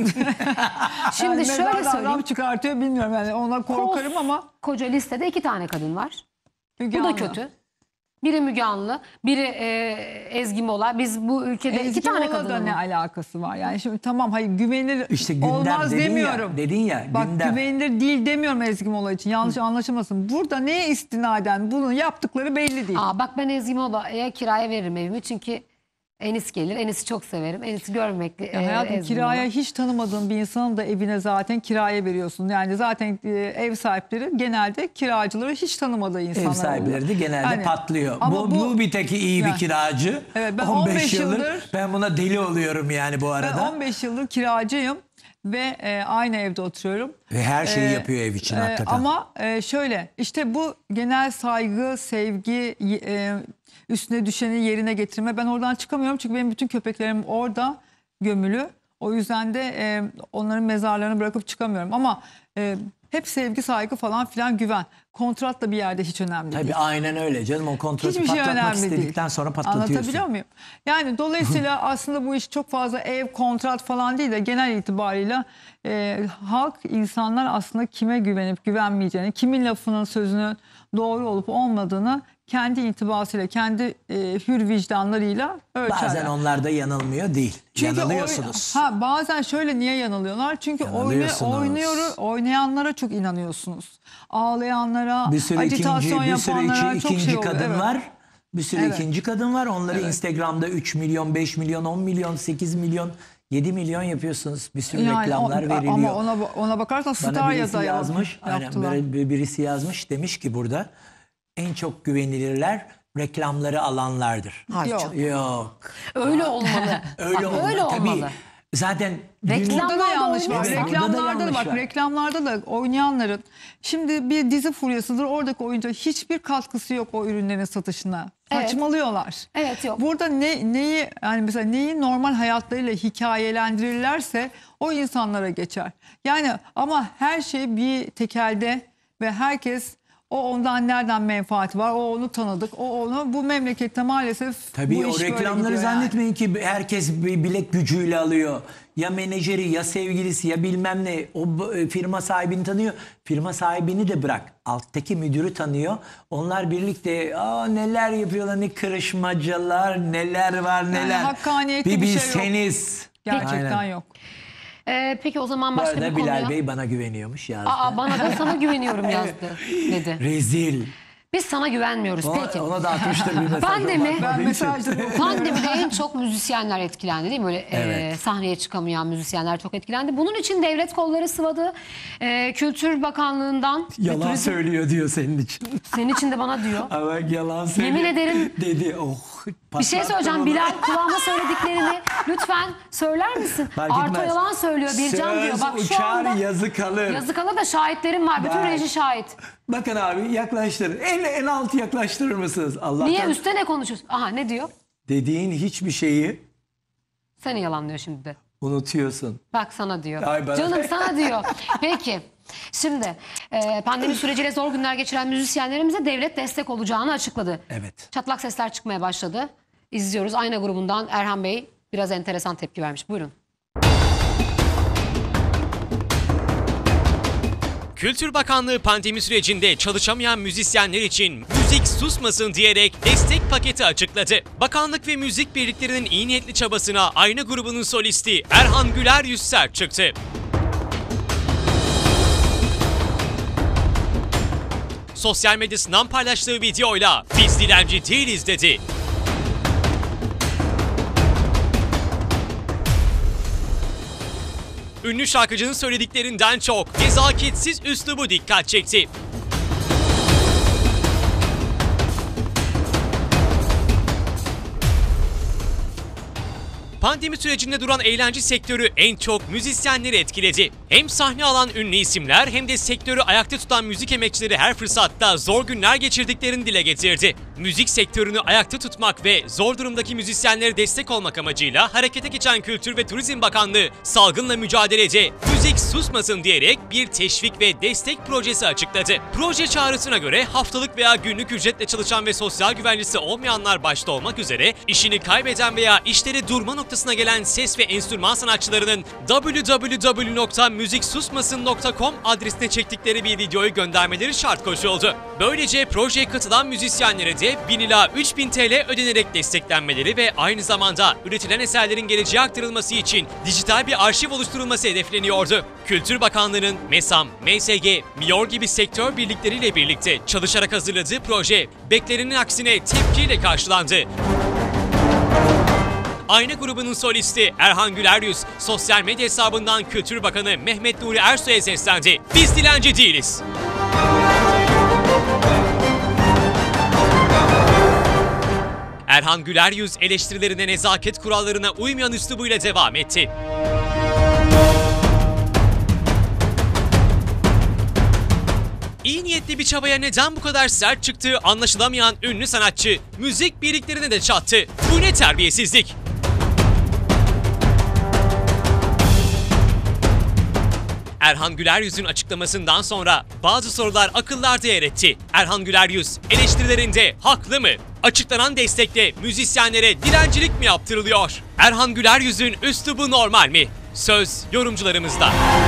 Şimdi yani şöyle mezardan söyleyeyim. adam çıkartıyor bilmiyorum yani ona korkarım ama Koca listede 2 tane kadın var. Müge Bu da Anlı. kötü. Biri Müge Anlı, biri Ezgi Mola. Biz bu ülkede 2 Ezgi tane Mola'da kadın ne var. alakası var? Yani şimdi tamam hayır güvenilir İşte gündem olmaz dedin demiyorum. ya. Dedin ya Bak gündem. güvenilir değil demiyorum Ezgi Mola için. Yanlış anlaşılmasın. Burada neye istinaden bunun yaptıkları belli değil. Aa, bak ben Ezgi Mola'ya kiraya veririm evimi çünkü Enis gelir. Enis'i çok severim. Enis'i görmekle Ya hayatım Ezgi kiraya Mola. hiç tanımadığın bir insanın da evine zaten kiraya veriyorsun. Yani zaten ev sahipleri genelde kiracıları hiç tanımadığı insanlar Ev sahipleri de genelde Yani, patlıyor. ama Bu bir tek iyi bir Yani, kiracı. evet, ben 15 15 yıldır- ben buna deli oluyorum yani bu Ben arada. 15 yıldır kiracıyım ve aynı evde oturuyorum. Ve her şeyi yapıyor ev için hakikaten. Ama şöyle işte bu genel saygı, sevgi, üstüne düşeni yerine getirme. Ben oradan çıkamıyorum çünkü benim bütün köpeklerim orada gömülü. O yüzden de onların mezarlarını bırakıp çıkamıyorum. Ama hep sevgi, saygı falan filan güven. Kontrat da bir yerde hiç önemli değil. Tabii aynen öyle canım. O kontratı Hiçbir şey patlatmak önemli istedikten değil. sonra patlatıyorsun. Anlatabiliyor muyum? Yani dolayısıyla aslında bu iş çok fazla ev, kontrat falan değil de genel itibarıyla halk, insanlar aslında kime güvenip güvenmeyeceğini, kimin lafının sözünün doğru olup olmadığını kendi intibasıyla, kendi hür vicdanlarıyla ölçerler. Bazen onlar da yanılmıyor değil. Yanılıyorsunuz. Bazen şöyle niye yanılıyorlar? Çünkü Yanılıyorsunuz. oynayanlara çok inanıyorsunuz. Ağlayanlara, Bir sürü acitasyon yapanlara çok ikinci şey oluyor. kadın Evet. var. Bir sürü Evet. ikinci kadın var. Onları Instagram'da 3 milyon, 5 milyon, 10 milyon, 8 milyon, 7 milyon yapıyorsunuz. Bir sürü reklamlar veriliyor. Ama ona bakarsan Bana Star birisi ya yazmış. Aynen, yaptılar. birisi yazmış demiş ki burada en çok güvenilirler reklamları alanlardır. Yok. Yok. Öyle olmalı. Öyle Bak, olmalı. öyle Tabii. olmalı. Zaten Reklam- Burada da yanlış var. Evet, burada da Reklamlarda da yanlış bak var. reklamlarda da oynayanların şimdi bir dizi furyasıdır. Oradaki oyuncu hiçbir katkısı yok o ürünlerin satışına. Evet. Saçmalıyorlar. Evet, yok. Burada neyi yani mesela neyi normal hayatlarıyla hikayelendirirlerse o insanlara geçer. Yani ama her şey bir tekelde ve herkes o ondan nereden menfaati var, o onu tanıdık, o onu bu memlekette maalesef Tabii bu o iş böyle reklamları gidiyor zannetmeyin ki herkes bir bilek gücüyle alıyor. Ya menajeri ya sevgilisi ya bilmem ne o firma sahibini tanıyor. Firma sahibini de bırak. Alttaki müdürü tanıyor. Onlar birlikte neler yapıyorlar, ne kırışmacalar, neler var neler. hakkaniyetli bir bir şey yok. bilseniz. Gerçekten Aynen. yok. Peki o zaman Bu başka arada bir Bilal konuya. Bey bana güveniyormuş yazdı. Bana da sana güveniyorum yazdı dedi. Rezil. Biz sana güvenmiyoruz. Peki. Ona da atmıştır bir mesaj. Pandemi. Ben mesajları Pandemide en çok müzisyenler etkilendi değil mi? Böyle Evet. sahneye çıkamayan müzisyenler çok etkilendi. Bunun için devlet kolları sıvadı. Kültür Bakanlığı'ndan ve Yalan Turizm- söylüyor diyor senin için. Senin için de bana diyor. Ama yalan söylüyor. Yemin ederim. Dedi. Bir şey söyleyeceğim. Bilal kulağıma söylediklerini lütfen söyler misin? Fark Arto etmez. yalan söylüyor. Bircan Söz diyor. Bak şu uçar, anda yazı kalır. yazık alır da şahitlerim var. Bütün Bak. reji şahit. Bakın abi yaklaştırın. En alt yaklaştırır mısınız? Allah'tan Niye üstte ne konuşuyorsun? Aha, ne diyor? dediğin hiçbir şeyi Seni yalanlıyor şimdi de. unutuyorsun. Bak sana diyor. Ay bana- Canım sana diyor. Peki. Şimdi pandemi süreciyle zor günler geçiren müzisyenlerimize devlet destek olacağını açıkladı. Evet. Çatlak sesler çıkmaya başladı. İzliyoruz. Ayna grubundan Erhan Bey biraz enteresan tepki vermiş. Buyurun. Kültür Bakanlığı pandemi sürecinde çalışamayan müzisyenler için müzik susmasın diyerek destek paketi açıkladı. Bakanlık ve müzik birliklerinin iyi niyetli çabasına Ayna grubunun solisti Erhan Güler yüz sert çıktı. sosyal medyasından paylaştığı videoyla "Biz dilenci değiliz" dedi. Ünlü şarkıcının söylediklerinden çok nezaketsiz üslubu dikkat çekti. Pandemi sürecinde duran eğlence sektörü en çok müzisyenleri etkiledi. Hem sahne alan ünlü isimler hem de sektörü ayakta tutan müzik emekçileri her fırsatta zor günler geçirdiklerini dile getirdi. Müzik sektörünü ayakta tutmak ve zor durumdaki müzisyenlere destek olmak amacıyla harekete geçen Kültür ve Turizm Bakanlığı salgınla mücadelede müzik susmasın diyerek bir teşvik ve destek projesi açıkladı. Proje çağrısına göre haftalık veya günlük ücretle çalışan ve sosyal güvencesi olmayanlar başta olmak üzere işini kaybeden veya işleri durma noktasına gelen ses ve enstrüman sanatçılarının www.müziksusmasın.com adresine çektikleri bir videoyu göndermeleri şart koşuldu. Böylece projeye katılan müzisyenlere de 1000 ila 3000 TL ödenerek desteklenmeleri ve aynı zamanda üretilen eserlerin geleceğe aktarılması için dijital bir arşiv oluşturulması hedefleniyordu. Kültür Bakanlığı'nın MESAM, MSG, MİOR gibi sektör birlikleriyle birlikte çalışarak hazırladığı proje beklenenin aksine tepkiyle karşılandı. Ayna grubunun solisti Erhan Güler-Yüz sosyal medya hesabından Kültür Bakanı Mehmet Nuri Ersoy'a seslendi. "Biz dilenci değiliz." Erhan Güler-Yüz eleştirilerine nezaket kurallarına uymayan üslubuyla devam etti. İyi niyetli bir çabaya neden bu kadar sert çıktığı anlaşılamayan ünlü sanatçı müzik birliklerine de çattı. Bu ne terbiyesizlik? Erhan Güler-Yüz'ün açıklamasından sonra bazı sorular akıllarda yer etti. Erhan Güler-Yüz eleştirilerinde haklı mı? Açıklanan destekle müzisyenlere dilencilik mi yaptırılıyor? Erhan Güler-Yüz'ün üslubu normal mi? Söz yorumcularımızda.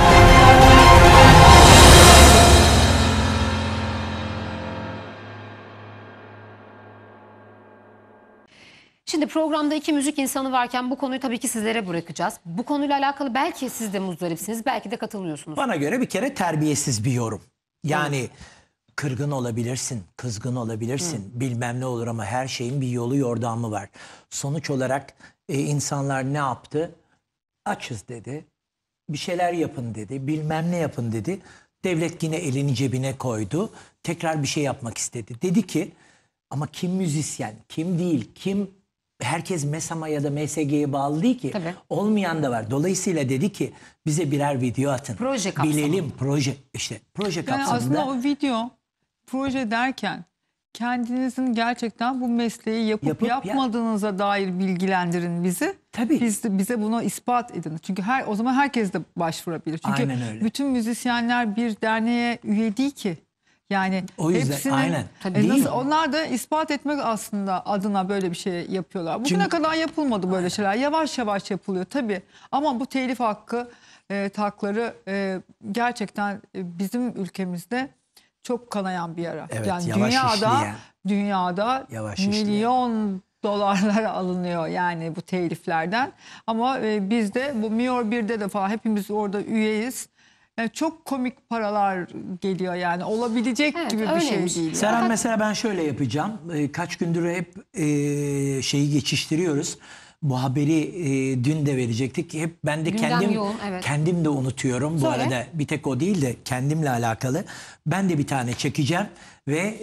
Şimdi programda iki müzik insanı varken bu konuyu tabii ki sizlere bırakacağız. Bu konuyla alakalı belki siz de muzdaripsiniz, belki de katılmıyorsunuz. Bana göre bir kere terbiyesiz bir yorum. Yani kırgın olabilirsin, kızgın olabilirsin, bilmem ne olur ama her şeyin bir yolu yordamı var. Sonuç olarak insanlar ne yaptı? Açız dedi, bir şeyler yapın dedi, bilmem ne yapın dedi. Devlet yine elini cebine koydu, tekrar bir şey yapmak istedi. Dedi ki ama kim müzisyen, kim değil, kim... Herkes MESAM'a ya da MSG'ye bağlı değil ki. Tabii. Olmayan da var. Dolayısıyla dedi ki bize birer video atın. Proje kapsamı. Bilelim proje. İşte proje Yani kapsamında. aslında o video, proje derken kendinizin gerçekten bu mesleği yapıp yapmadığınıza dair bilgilendirin bizi. Tabii. Bize bunu ispat edin. Çünkü o zaman herkes de başvurabilir. Çünkü Aynen öyle. bütün müzisyenler bir derneğe üye değil ki. Yani O yüzden hepsini, aynen. nasıl, onlar da ispat etmek aslında adına böyle bir şey yapıyorlar. Bugüne Çünkü- kadar yapılmadı böyle şeyler. Yavaş yavaş yapılıyor tabii. Ama bu telif hakkı hakları gerçekten bizim ülkemizde çok kanayan bir yara. Evet, yani yavaş işleyen. dünyada Yavaş işleyen. milyon dolarlar alınıyor yani bu teliflerden. Ama bizde bu MİOR 1'de de falan hepimiz orada üyeyiz. Yani çok komik paralar geliyor yani olabilecek Evet, gibi bir şey öyleymiş. değil. Serhan mesela ben şöyle yapacağım. Kaç gündür hep şeyi geçiştiriyoruz. Bu haberi dün de verecektik. Hep ben de Gündem yoğun, evet. kendim de unutuyorum. Bu Söyle. arada bir tek o değil de kendimle alakalı. Ben de bir tane çekeceğim ve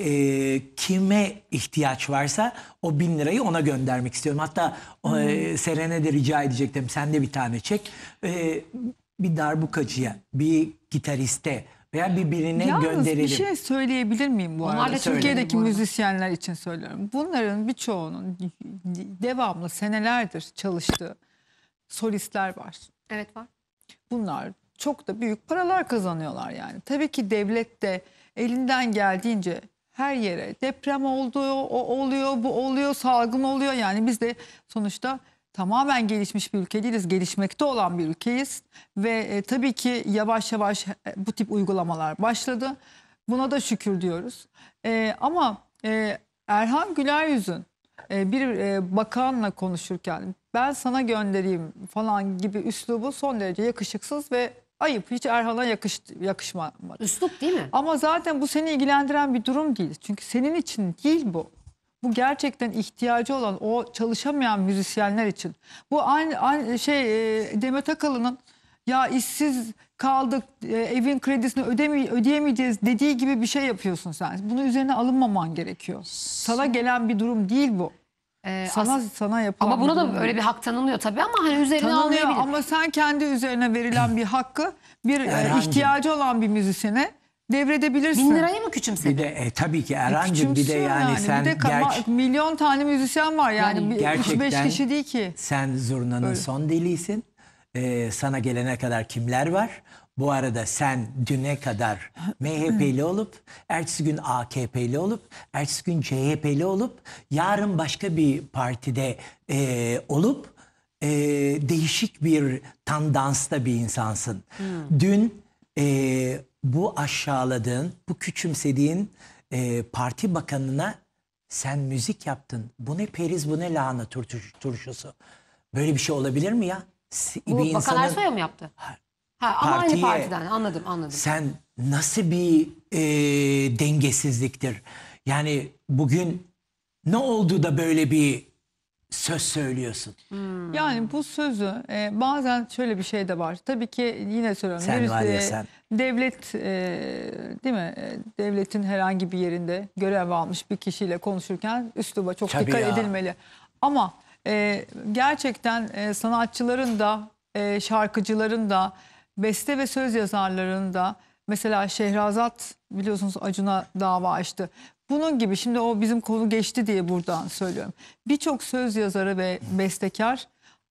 kime ihtiyaç varsa o 1000 lirayı ona göndermek istiyorum. Hatta Seren'e de rica edecektim. Sen de bir tane çek. Bir darbukacıya, bir gitariste veya birine Yalnız gönderelim. bir şey söyleyebilir miyim bu Onlar arada? da çok Türkiye'deki önemli bu arada. müzisyenler için söylüyorum. Bunların birçoğunun devamlı senelerdir çalıştığı solistler var. Evet, var. Bunlar çok da büyük paralar kazanıyorlar yani. Tabii ki devlet de elinden geldiğince her yere deprem oldu, o oluyor, bu oluyor, salgın oluyor. Yani biz de sonuçta tamamen gelişmiş bir ülke değiliz. Gelişmekte olan bir ülkeyiz. Ve tabii ki yavaş yavaş bu tip uygulamalar başladı. Buna da şükür diyoruz. Ama Erhan Güler-Yüz'ün bir bakanla konuşurken ben sana göndereyim falan gibi üslubu son derece yakışıksız ve ayıp. Hiç Erhan'a yakışmadı. Üslup değil mi? Ama zaten bu seni ilgilendiren bir durum değil. Çünkü senin için değil bu. Bu gerçekten ihtiyacı olan, o çalışamayan müzisyenler için. Bu aynı şey Demet Akalın'ın ya işsiz kaldık, evin kredisini ödeyemeyeceğiz dediği gibi bir şey yapıyorsun sen. Bunun üzerine alınmaman gerekiyor. Sana gelen bir durum değil bu. Sana yapılan Ama buna bir durum da öyle değil. bir hak tanınıyor tabii ama hani üzerine Tanınıyor almayabilir. ama sen kendi üzerine verilen bir hakkı bir Erhan'cığım. ihtiyacı olan bir müzisyene devredebilirsin. 1000 lirayı mı küçümsedin? Bir de tabii ki Erhan'cığım, bir de Küçümsüyor yani sen bir de milyon tane müzisyen var yani, Yani 3-5 kişi değil ki. sen zurnanın Öyle. son delisin. Sana gelene kadar kimler var? Bu arada sen düne kadar MHP'li olup, ertesi gün AKP'li olup, ertesi gün CHP'li olup, yarın başka bir partide olup değişik bir tandansta bir insansın. Dün bu aşağıladığın, bu küçümsediğin parti bakanına sen müzik yaptın. Bu ne periz, bu ne lahana turşusu. Böyle bir şey olabilir mi ya? Bu Bakan Ersoy'a mı yaptı? Ha, ama aynı partiye- partiden. Anladım. Sen nasıl bir dengesizliktir? Yani bugün ne oldu da böyle bir söz söylüyorsun? Yani bu sözü bazen şöyle bir şey de var. Tabii ki yine söylüyorum. Sen bir, var ya sen. Devlet değil mi? Devletin herhangi bir yerinde görev almış bir kişiyle konuşurken üsluba çok Tabii dikkat ya. edilmeli. Ama gerçekten sanatçıların da şarkıcıların da beste ve söz yazarların da mesela Şehrazat biliyorsunuz Acun'a dava açtı. Bunun gibi şimdi o bizim konu geçti diye buradan söylüyorum. Birçok söz yazarı ve bestekar,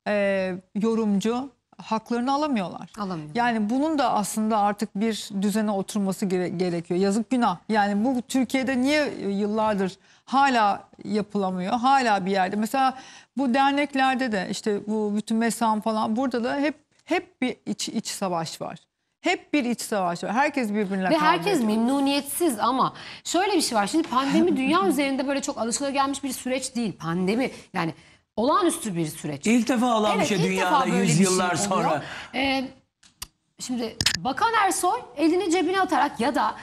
yorumcu haklarını alamıyorlar. Alamıyor. Yani bunun da aslında artık bir düzene oturması gerekiyor. Yazık günah. Yani bu Türkiye'de niye yıllardır hala yapılamıyor? Hala bir yerde. Mesela bu derneklerde de işte bu bütün MESAM falan burada da hep bir iç savaş var. Hep bir iç savaş var. Herkes birbirine Ve kavga herkes ediyor. memnuniyetsiz ama şöyle bir şey var. Şimdi pandemi dünya üzerinde böyle çok alışılagelmiş bir süreç değil. Pandemi yani olağanüstü bir süreç. İlk defa olan bir şey ilk dünyada defa böyle bir yüzyıllar şey sonra. oluyor. Şimdi Bakan Ersoy elini cebine atarak ya da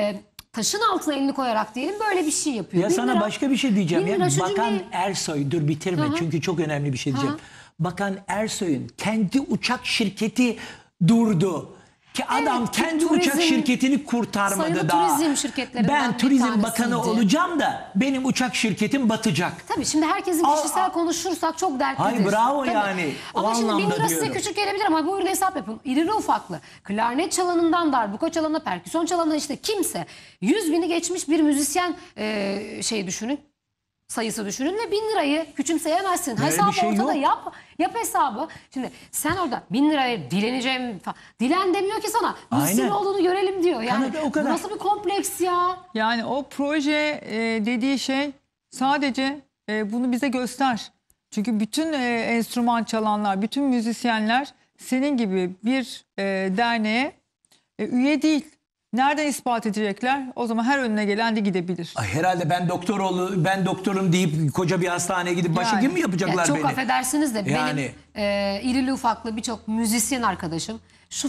taşın altına elini koyarak diyelim böyle bir şey yapıyor. Ya 1000 sana lira- başka bir şey diyeceğim 1000 ya. lira şu Bakan cümleyi- Ersoy, dur bitirme Hı hı. çünkü çok önemli bir şey diyeceğim. Hı. Bakan Ersoy'un kendi uçak şirketi durdu. Ki adam ki kendi turizm- uçak şirketini kurtarmadı sayılı daha. turizm şirketlerinden Ben bir turizm bakanı tanesiydi. olacağım da benim uçak şirketim batacak. Tabii şimdi herkesin kişisel konuşursak çok dertlidir. Hayır, bravo Tabii. yani. O Ama şimdi 1000 anlamda lira size diyorum. küçük gelebilir ama buyurun hesap yapın. İrili ufaklı. Klarnet çalanından darbuka çalanına, perküsyon çalanına işte kimse 100 bini geçmiş bir müzisyen şey düşünün. Sayısı düşünün ve 1000 lirayı küçümseyemezsin. Böyle Hesabı bir şey ortada yok. yap hesabı. Şimdi sen orada 1000 liraya dileneceğim falan. Dilen demiyor ki sana. Müslüm Aynen. olduğunu görelim diyor. Yani o kadar. bu nasıl bir kompleks ya? Yani o proje dediği şey sadece bunu bize göster. Çünkü bütün enstrüman çalanlar, bütün müzisyenler senin gibi bir derneğe üye değil. Nereden ispat edecekler? O zaman her önüne gelen de gidebilir. Ay, herhalde ben doktorum deyip koca bir hastaneye gidip başhekim Yani. mi yapacaklar Ya çok beni? affedersiniz de Yani. benim irili ufaklı birçok müzisyen arkadaşım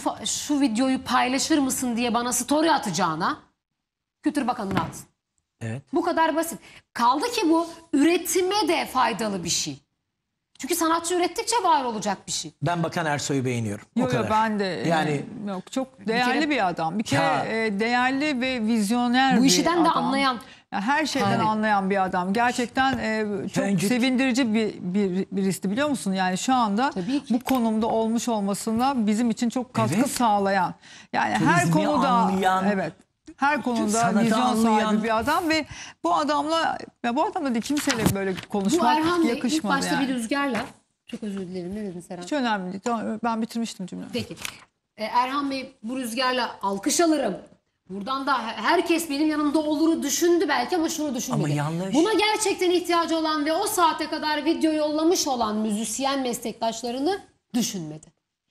şu videoyu paylaşır mısın diye bana story atacağına Kültür Bakanı'na atsın. Evet. Bu kadar basit. Kaldı ki bu üretime de faydalı bir şey. Çünkü sanatçı ürettikçe var olacak bir şey. Ben Bakan Ersoy'u beğeniyorum. O Yok kadar. ben de yani yok çok değerli kere- bir adam. Bir kere Ya. Değerli ve vizyoner Bu bir işten de adam. anlayan. Ya her şeyden Yani. anlayan bir adam. Gerçekten çok Bence- sevindirici birisi biliyor musun? Yani şu anda Tabii ki. bu konumda olmuş olmasına bizim için çok katkı Evet. sağlayan. Yani her Turizmi konuda anlayan, evet. Her konuda sanatı vizyon anlayan. sahibi bir adam ve bu adamla değil kimseyle böyle Bu konuşmak Erhan Bey ilk yakışmadı başta yani. bir rüzgarla. Çok özür dilerim. Ne dedin Seren? Hiç önemli değil. Tamam, ben bitirmiştim cümleyi. Peki. Erhan Bey bu rüzgarla alkış alırım. Buradan da herkes benim yanımda oluru düşündü belki ama şunu düşünmedi. Ama yanlış. Buna gerçekten ihtiyacı olan ve o saate kadar video yollamış olan müzisyen meslektaşlarını düşünmedi.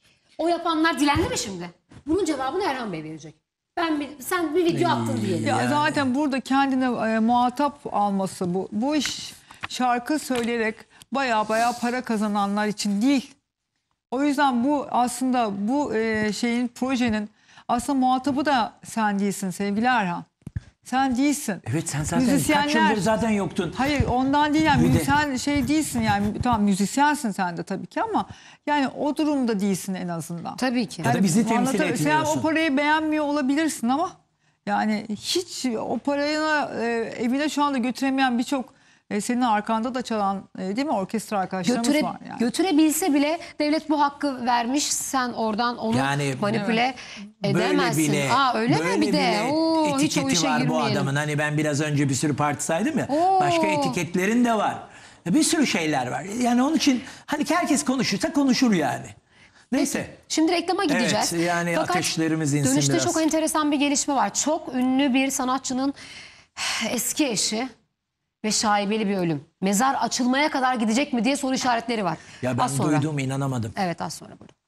O yapanlar dilendi mi şimdi? Bunun cevabını Erhan Bey verecek. Sen bir video attın diyelim. Ya Yani. zaten burada kendine muhatap alması bu iş şarkı söyleyerek baya para kazananlar için değil. O yüzden bu aslında bu projenin aslında muhatabı da sen değilsin sevgili Erhan. Sen değilsin. Evet, sen zaten kaç yıldır zaten yoktun. Hayır, ondan değil yani, Bir de- sen değilsin yani, tamam müzisyensin sen de tabii ki ama yani o durumda değilsin en azından. Tabii ki. Ya da bizi temsil Sen etmiyorsun. o parayı beğenmiyor olabilirsin ama yani hiç o parayı evine şu anda götüremeyen birçok senin arkanda da çalan değil mi orkestra arkadaşlarımız var yani. Götürebilse bile devlet bu hakkı vermiş. Sen oradan onu Yani manipüle edemezsin. Böyle öyle mi bir de? bile Oo, hiç o etiketi işe var bu girmeyelim. adamın. Hani ben biraz önce bir sürü parti saydım ya. Oo. Başka etiketlerin de var. Bir sürü şeyler var. Yani onun için hani herkes konuşursa konuşur yani. Neyse. Şimdi reklama gideceğiz. Evet, yani ateşlerimiz insin dönüşte biraz. çok enteresan bir gelişme var. Çok ünlü bir sanatçının eski eşi ve şaibeli bir ölüm. Mezar açılmaya kadar gidecek mi diye soru işaretleri var. Ya ben Az sonra. duydum, inanamadım. Evet, az sonra burada.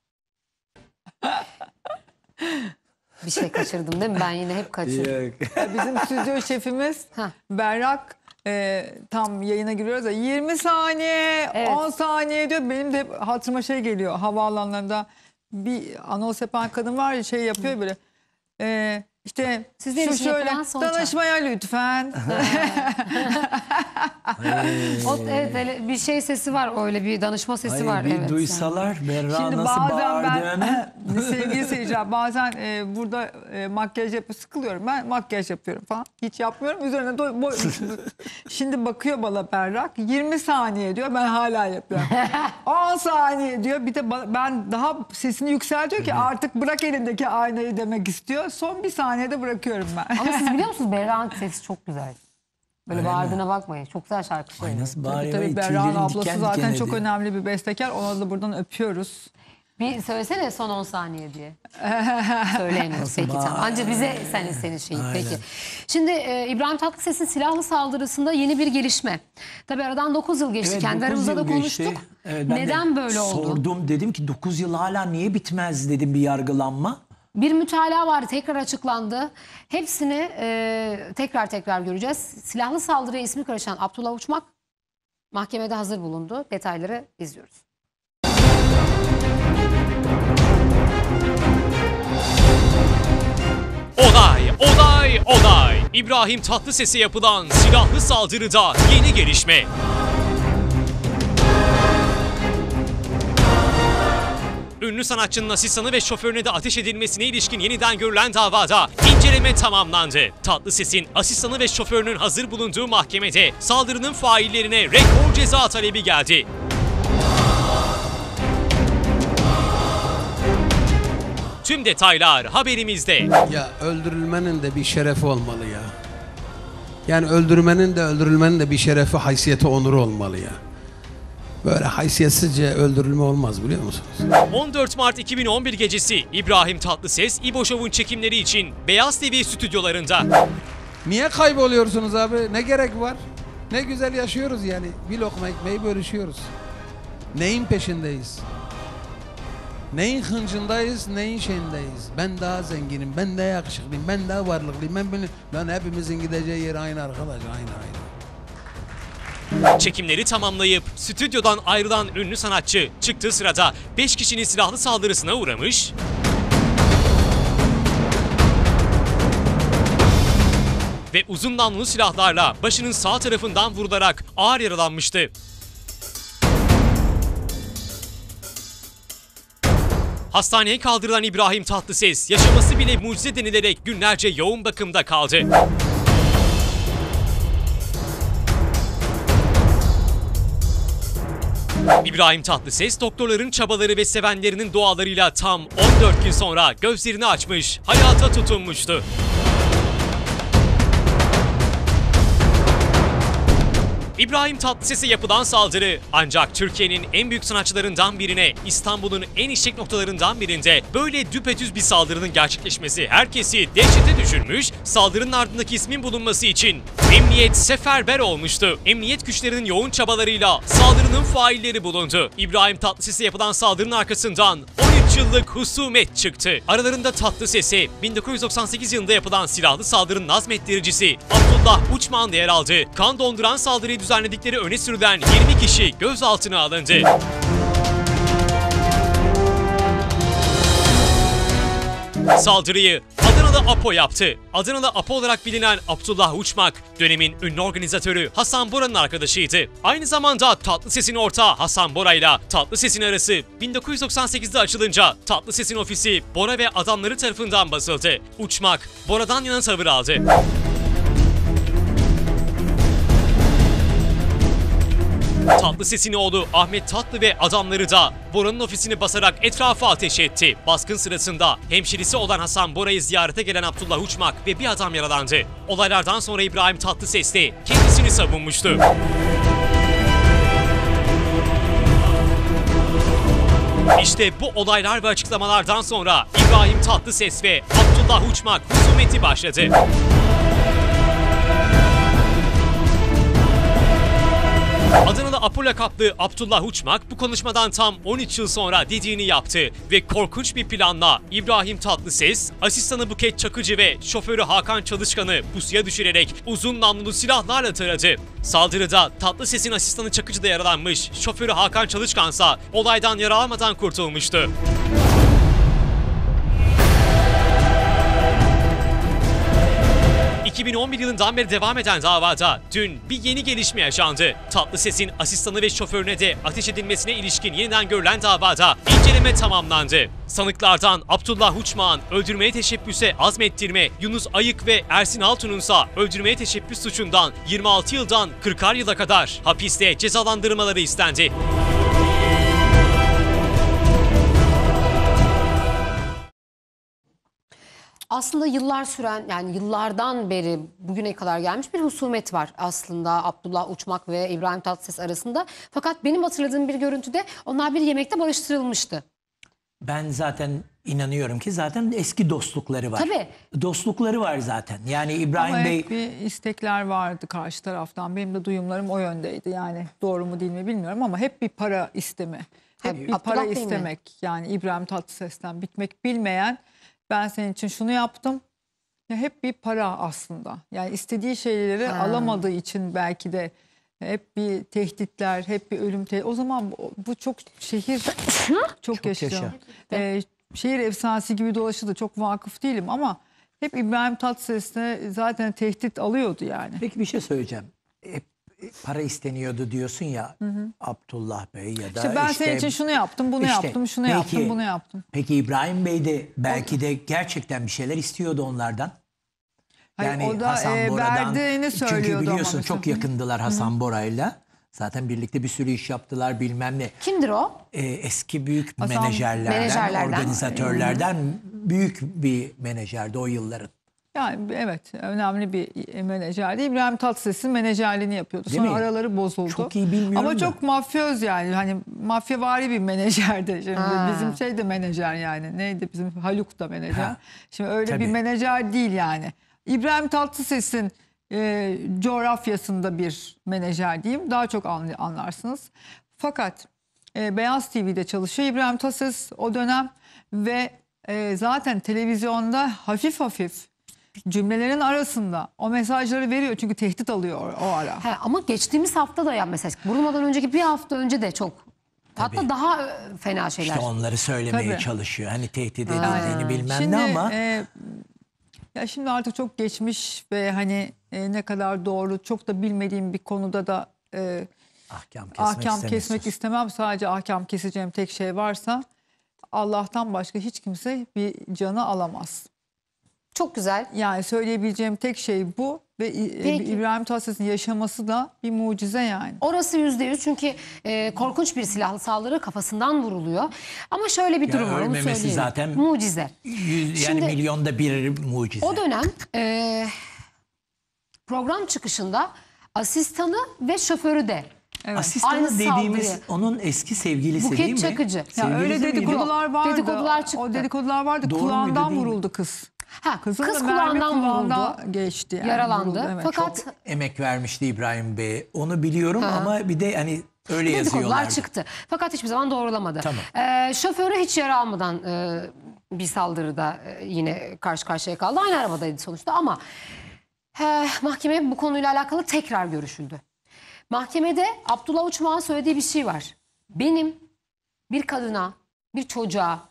Bir şey kaçırdım değil mi? Ben yine hep kaçırdım. Bizim stüdyo şefimiz Heh. Berrak tam yayına giriyoruz ya 20 saniye, Evet. 10 saniye diyor. Benim de hep hatırıma geliyor havaalanlarında bir anons yapan kadın var ya, yapıyor böyle. İşte Sizler şu için şöyle yapılan son çağrı. danışmaya lütfen. Evet, öyle bir şey sesi var, öyle bir danışma sesi Ay, var. bir evet. duysalar Berra Şimdi nasıl bazen bağırdığını. ben sevgili seyirciler bazen burada makyaj yapıp sıkılıyorum. Ben makyaj yapıyorum falan. Hiç yapmıyorum. Üzerine şimdi bakıyor bana Berrak. 20 saniye diyor. Ben hala yapıyorum. 10 saniye diyor. Bir de ben daha sesini yükseltiyor ki artık bırak elindeki aynayı demek istiyor. Son bir saniyede bırakıyorum ben. Ama siz biliyor musunuz, Berra'nın sesi çok güzel. Böyle bağırdığına bakmayın. Çok güzel şarkı söylüyor. Ay nasıl Tabii bağırıyor. tabii, Ay, Berrak'ın tüylerim ablası diken zaten diken çok ediyor. önemli bir bestekar. Ona da buradan öpüyoruz. Bir söylesene son 10 saniye diye. Söyleyemiyoruz. Peki tamam. Anca bize senin şeyin. Aynen. Peki. Şimdi İbrahim Tatlıses'in silahlı saldırısında yeni bir gelişme. Tabii aradan 9 yıl geçti. Evet, Kendi 9 aramızda da yıl geçti. konuştuk. Evet, ben de neden böyle oldu? Sordum, dedim ki 9 yıl hala niye bitmez dedim, bir yargılanma. Bir mütalaa vardı, tekrar açıklandı. Hepsini tekrar göreceğiz. Silahlı saldırıya ismi karışan Abdullah Uçmak mahkemede hazır bulundu. Detayları izliyoruz. Olay. İbrahim Tatlıses'e yapılan silahlı saldırıda yeni gelişme. Ünlü sanatçının asistanı ve şoförüne de ateş edilmesine ilişkin yeniden görülen davada inceleme tamamlandı. Tatlıses'in asistanı ve şoförünün hazır bulunduğu mahkemede saldırının faillerine rekor ceza talebi geldi. Tüm detaylar haberimizde. Ya öldürülmenin de bir şerefi olmalı ya. Yani öldürülmenin de bir şerefi, haysiyeti, onuru olmalı ya. Böyle haysiyetsizce öldürülme olmaz, biliyor musunuz? 14 Mart 2011 gecesi İbrahim Tatlıses, İbo Show'un çekimleri için Beyaz TV stüdyolarında. Niye kayboluyorsunuz abi? Ne gerek var? Ne güzel yaşıyoruz yani. Bir lokma ekmeği bölüşüyoruz. Neyin peşindeyiz? Neyin hıncındayız, neyin şeyindeyiz? Ben daha zenginim, ben daha yakışıklıyım, ben daha varlıklıyım, Lan hepimizin gideceği yer aynı arkadaş, aynı. Çekimleri tamamlayıp stüdyodan ayrılan ünlü sanatçı çıktığı sırada 5 kişinin silahlı saldırısına uğramış. Ve uzun namlulu silahlarla başının sağ tarafından vurularak ağır yaralanmıştı. Hastaneye kaldırılan İbrahim Tatlıses, yaşaması bile mucize denilerek günlerce yoğun bakımda kaldı. İbrahim Tatlıses, doktorların çabaları ve sevenlerinin dualarıyla tam 14 gün sonra gözlerini açmış, hayata tutunmuştu. İbrahim Tatlıses'e yapılan saldırı ancak Türkiye'nin en büyük sanatçılarından birine, İstanbul'un en işlek noktalarından birinde böyle düpedüz bir saldırının gerçekleşmesi herkesi dehşete düşürmüş, saldırının ardındaki ismin bulunması için emniyet seferber olmuştu. Emniyet güçlerinin yoğun çabalarıyla saldırının failleri bulundu. İbrahim Tatlıses'e yapılan saldırının arkasından 13 yıllık husumet çıktı. Aralarında Tatlıses'e 1998 yılında yapılan silahlı saldırının azmettiricisi Abdullah Uçman da yer aldı. Kan donduran saldırıyı düzenledikleri öne sürülen 20 kişi gözaltına alındı. Saldırıyı Adanalı Apo yaptı. Adanalı Apo olarak bilinen Abdullah Uçmak, dönemin ünlü organizatörü Hasan Bora'nın arkadaşıydı. Aynı zamanda Tatlıses'in ortağı Hasan Bora ile Tatlıses'in arası 1998'de açılınca Tatlıses'in ofisi Bora ve adamları tarafından basıldı. Uçmak, Bora'dan yana tavır aldı. Tatlıses'in oğlu Ahmet Tatlı ve adamları da Bora'nın ofisini basarak etrafa ateş etti. Baskın sırasında hemşirisi olan Hasan Bora'yı ziyarete gelen Abdullah Uçmak ve bir adam yaralandı. Olaylardan sonra İbrahim Tatlıses de kendisini savunmuştu. İşte bu olaylar ve açıklamalardan sonra İbrahim Tatlıses ve Abdullah Uçmak husumeti başladı. Adanalı Apo lakaplı Abdullah Uçmak bu konuşmadan tam 13 yıl sonra dediğini yaptı ve korkunç bir planla İbrahim Tatlıses, asistanı Buket Çakıcı ve şoförü Hakan Çalışkan'ı pusuya düşürerek uzun namlulu silahlarla taradı. Saldırıda Tatlıses'in asistanı Çakıcı da yaralanmış, şoförü Hakan Çalışkan'sa olaydan yaralanmadan kurtulmuştu. ...2011 yılından beri devam eden davada dün bir yeni gelişme yaşandı. Tatlıses'in asistanı ve şoförüne de ateş edilmesine ilişkin yeniden görülen davada inceleme tamamlandı. Sanıklardan Abdullah Uçmak'ın öldürmeye teşebbüse azmettirme, Yunus Ayık ve Ersin Altun'un ise öldürmeye teşebbüs suçundan 26 yıldan 40'ar yıla kadar hapiste cezalandırmaları istendi. Aslında yıllar süren, yani yıllardan beri bugüne kadar gelmiş bir husumet var aslında Abdullah Uçmak ve İbrahim Tatlıses arasında. Fakat benim hatırladığım bir görüntüde onlar bir yemekte barıştırılmıştı. Ben zaten inanıyorum ki zaten eski dostlukları var. Tabii. Dostlukları var zaten. Yani İbrahim Ama Bey... hep bir istekler vardı karşı taraftan. Benim de duyumlarım o yöndeydi. Yani doğru mu değil mi bilmiyorum ama hep bir para isteme. Hep bir Abdullah para Bey mi? istemek. Yani İbrahim Tatlıses'ten bitmek bilmeyen, ben senin için şunu yaptım. Ya hep bir para aslında. Yani istediği şeyleri alamadığı için belki de hep bir tehditler, hep bir ölüm tehdit. O zaman bu çok şehir çok yaşıyor. Şehir efsanesi gibi dolaşırdı. Çok vakıf değilim ama hep İbrahim Tatlıses'te zaten tehdit alıyordu yani. Peki bir şey söyleyeceğim. Hep para isteniyordu diyorsun ya, Abdullah Bey ya da İşte ben senin için şunu yaptım, bunu yaptım, şunu yaptım, bunu yaptım. Peki İbrahim Bey de belki de gerçekten bir şeyler istiyordu onlardan. Hayır, Yani o da verdiğini söylüyordu. Çünkü biliyorsun ama çok yakındılar Hasan Bora'yla. Zaten birlikte bir sürü iş yaptılar bilmem ne. Kimdir o? Eski büyük Hasan, menajerlerden, organizatörlerden büyük bir menajerdi o yılların. Yani evet, önemli bir menajerdi. İbrahim Tatlıses'in menajerliğini yapıyordu. Değil Sonra mi? araları bozuldu. Çok iyi bilmiyorum ama da. çok mafyoz yani. Hani mafyavari bir menajerdi. Şimdi bizim şey de menajer yani. Neydi bizim Haluk da menajer. Ha. Şimdi öyle Tabii. bir menajer değil yani. İbrahim Tatlıses'in coğrafyasında bir menajer diyeyim. Daha çok anlarsınız. Fakat Beyaz TV'de çalışıyor İbrahim Tatlıses o dönem ve zaten televizyonda hafif hafif cümlelerin arasında o mesajları veriyor. Çünkü tehdit alıyor o ara. Ama geçtiğimiz hafta da mesela vurulmadan önceki bir hafta önce de çok, hatta Tabii. daha fena şeyler. İşte onları söylemeye Tabii. çalışıyor. Hani tehdit edildiğini bilmem Şimdi, ne ama... ya şimdi artık çok geçmiş ve hani ne kadar doğru çok da bilmediğim bir konuda da ahkam kesmek istemem. Sadece ahkam keseceğim tek şey varsa Allah'tan başka hiç kimse bir canı alamaz. Çok güzel. Yani söyleyebileceğim tek şey bu ve İbrahim Tatlıses'in yaşaması da bir mucize yani. Orası %100 çünkü korkunç bir silahlı saldırı, kafasından vuruluyor. Ama şöyle bir durum var, onu ölmemesi söyleyeyim. zaten Mucize. Yani Şimdi, milyonda bir mucize. o dönem program çıkışında asistanı ve şoförü de Asistanı aynı dediğimiz saldırıya. onun eski sevgilisi değil mi? Buket Çakıcı. Ya Sevgilisi öyle miydi? dedikodular vardı. Dedikodular çıktı. O dedikodular vardı. Doğru muydu, kulağından değil mi? vuruldu kız. Kız Kızın da mermi kulağından vuruldu. geçti. Yani, Yaralandı. vuruldu, evet. Fakat Çok emek vermişti İbrahim Bey. Onu biliyorum ama bir de hani öyle dedikodular yazıyorlardı. çıktı. Fakat hiçbir zaman doğrulamadı. Tamam. Şoförü hiç yara almadan bir saldırıda yine karşı karşıya kaldı. Aynı arabadaydı sonuçta ama mahkeme bu konuyla alakalı tekrar görüşüldü. Mahkemede Abdullah Uçmak'ın söylediği bir şey var. Benim bir kadına, bir çocuğa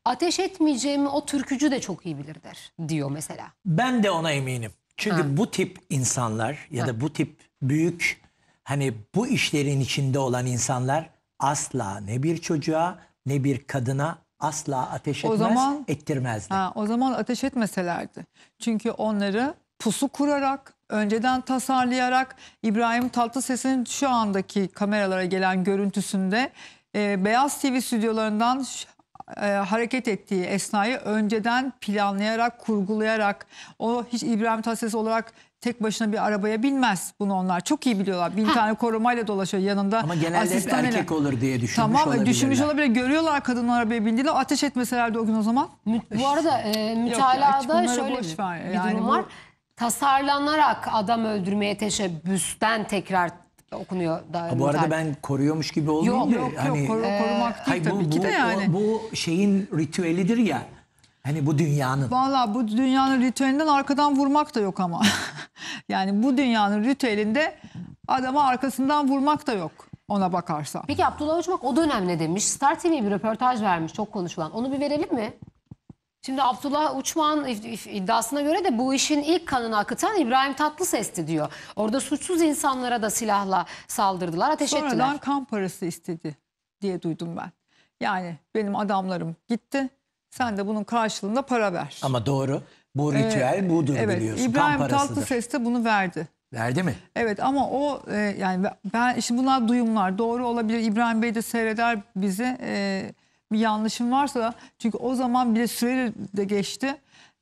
ateş etmeyeceğimi o türkücü de çok iyi bilir der diyor mesela. Ben de ona eminim. Çünkü bu tip insanlar ya da bu tip büyük hani bu işlerin içinde olan insanlar asla ne bir çocuğa ne bir kadına asla ateş O etmez, zaman- ettirmezler. O zaman ateş etmeselerdi. Çünkü onları pusu kurarak, önceden tasarlayarak İbrahim Tatlıses'in şu andaki kameralara gelen görüntüsünde Beyaz TV stüdyolarından hareket ettiği esnayı önceden planlayarak, kurgulayarak, o hiç İbrahim Tatlıses olarak tek başına bir arabaya binmez. Bunu onlar çok iyi biliyorlar. 1000 tane korumayla dolaşıyor yanında. Ama genelde hep asistanıyla. erkek olur diye düşünmüş Tamam, olabilirler. düşünmüş olabilir. Görüyorlar kadın arabaya bindiğinde, ateş etmeselerdi o gün o zaman. Bu arada hiç mütalada bunları şöyle boş ver. bir Yani durum bu- var. Tasarlanarak adam öldürmeye teşebbüsten tekrar okunuyor. Bu arada ben koruyormuş gibi olmayayım da. Yok hani, korumak değil hayır, tabii ki de yani. Bu şeyin ritüelidir ya. Hani bu dünyanın. Vallahi bu dünyanın ritüelinden arkadan vurmak da yok ama. Yani bu dünyanın ritüelinde adamı arkasından vurmak da yok ona bakarsan. Peki Abdullah Uçmak o dönem ne demiş? Star TV bir röportaj vermiş, çok konuşulan. Onu bir verelim mi? Şimdi Abdullah Uçmak'ın iddiasına göre de bu işin ilk kanını akıtan İbrahim Tatlıses'ti diyor. Orada suçsuz insanlara da silahla saldırdılar, ateş ettiler. Sonradan kan parası istedi diye duydum ben. Yani benim adamlarım gitti, sen de bunun karşılığında para ver. Ama doğru. Bu ritüel budur Evet, biliyorsun. İbrahim Kan parasıdır. Tatlıses de bunu verdi. Verdi mi? Evet ama o yani ben şimdi bunlar duyumlar, doğru olabilir. İbrahim Bey de seyreder bizi. Bir yanlışım varsa, çünkü o zaman bile süre de geçti.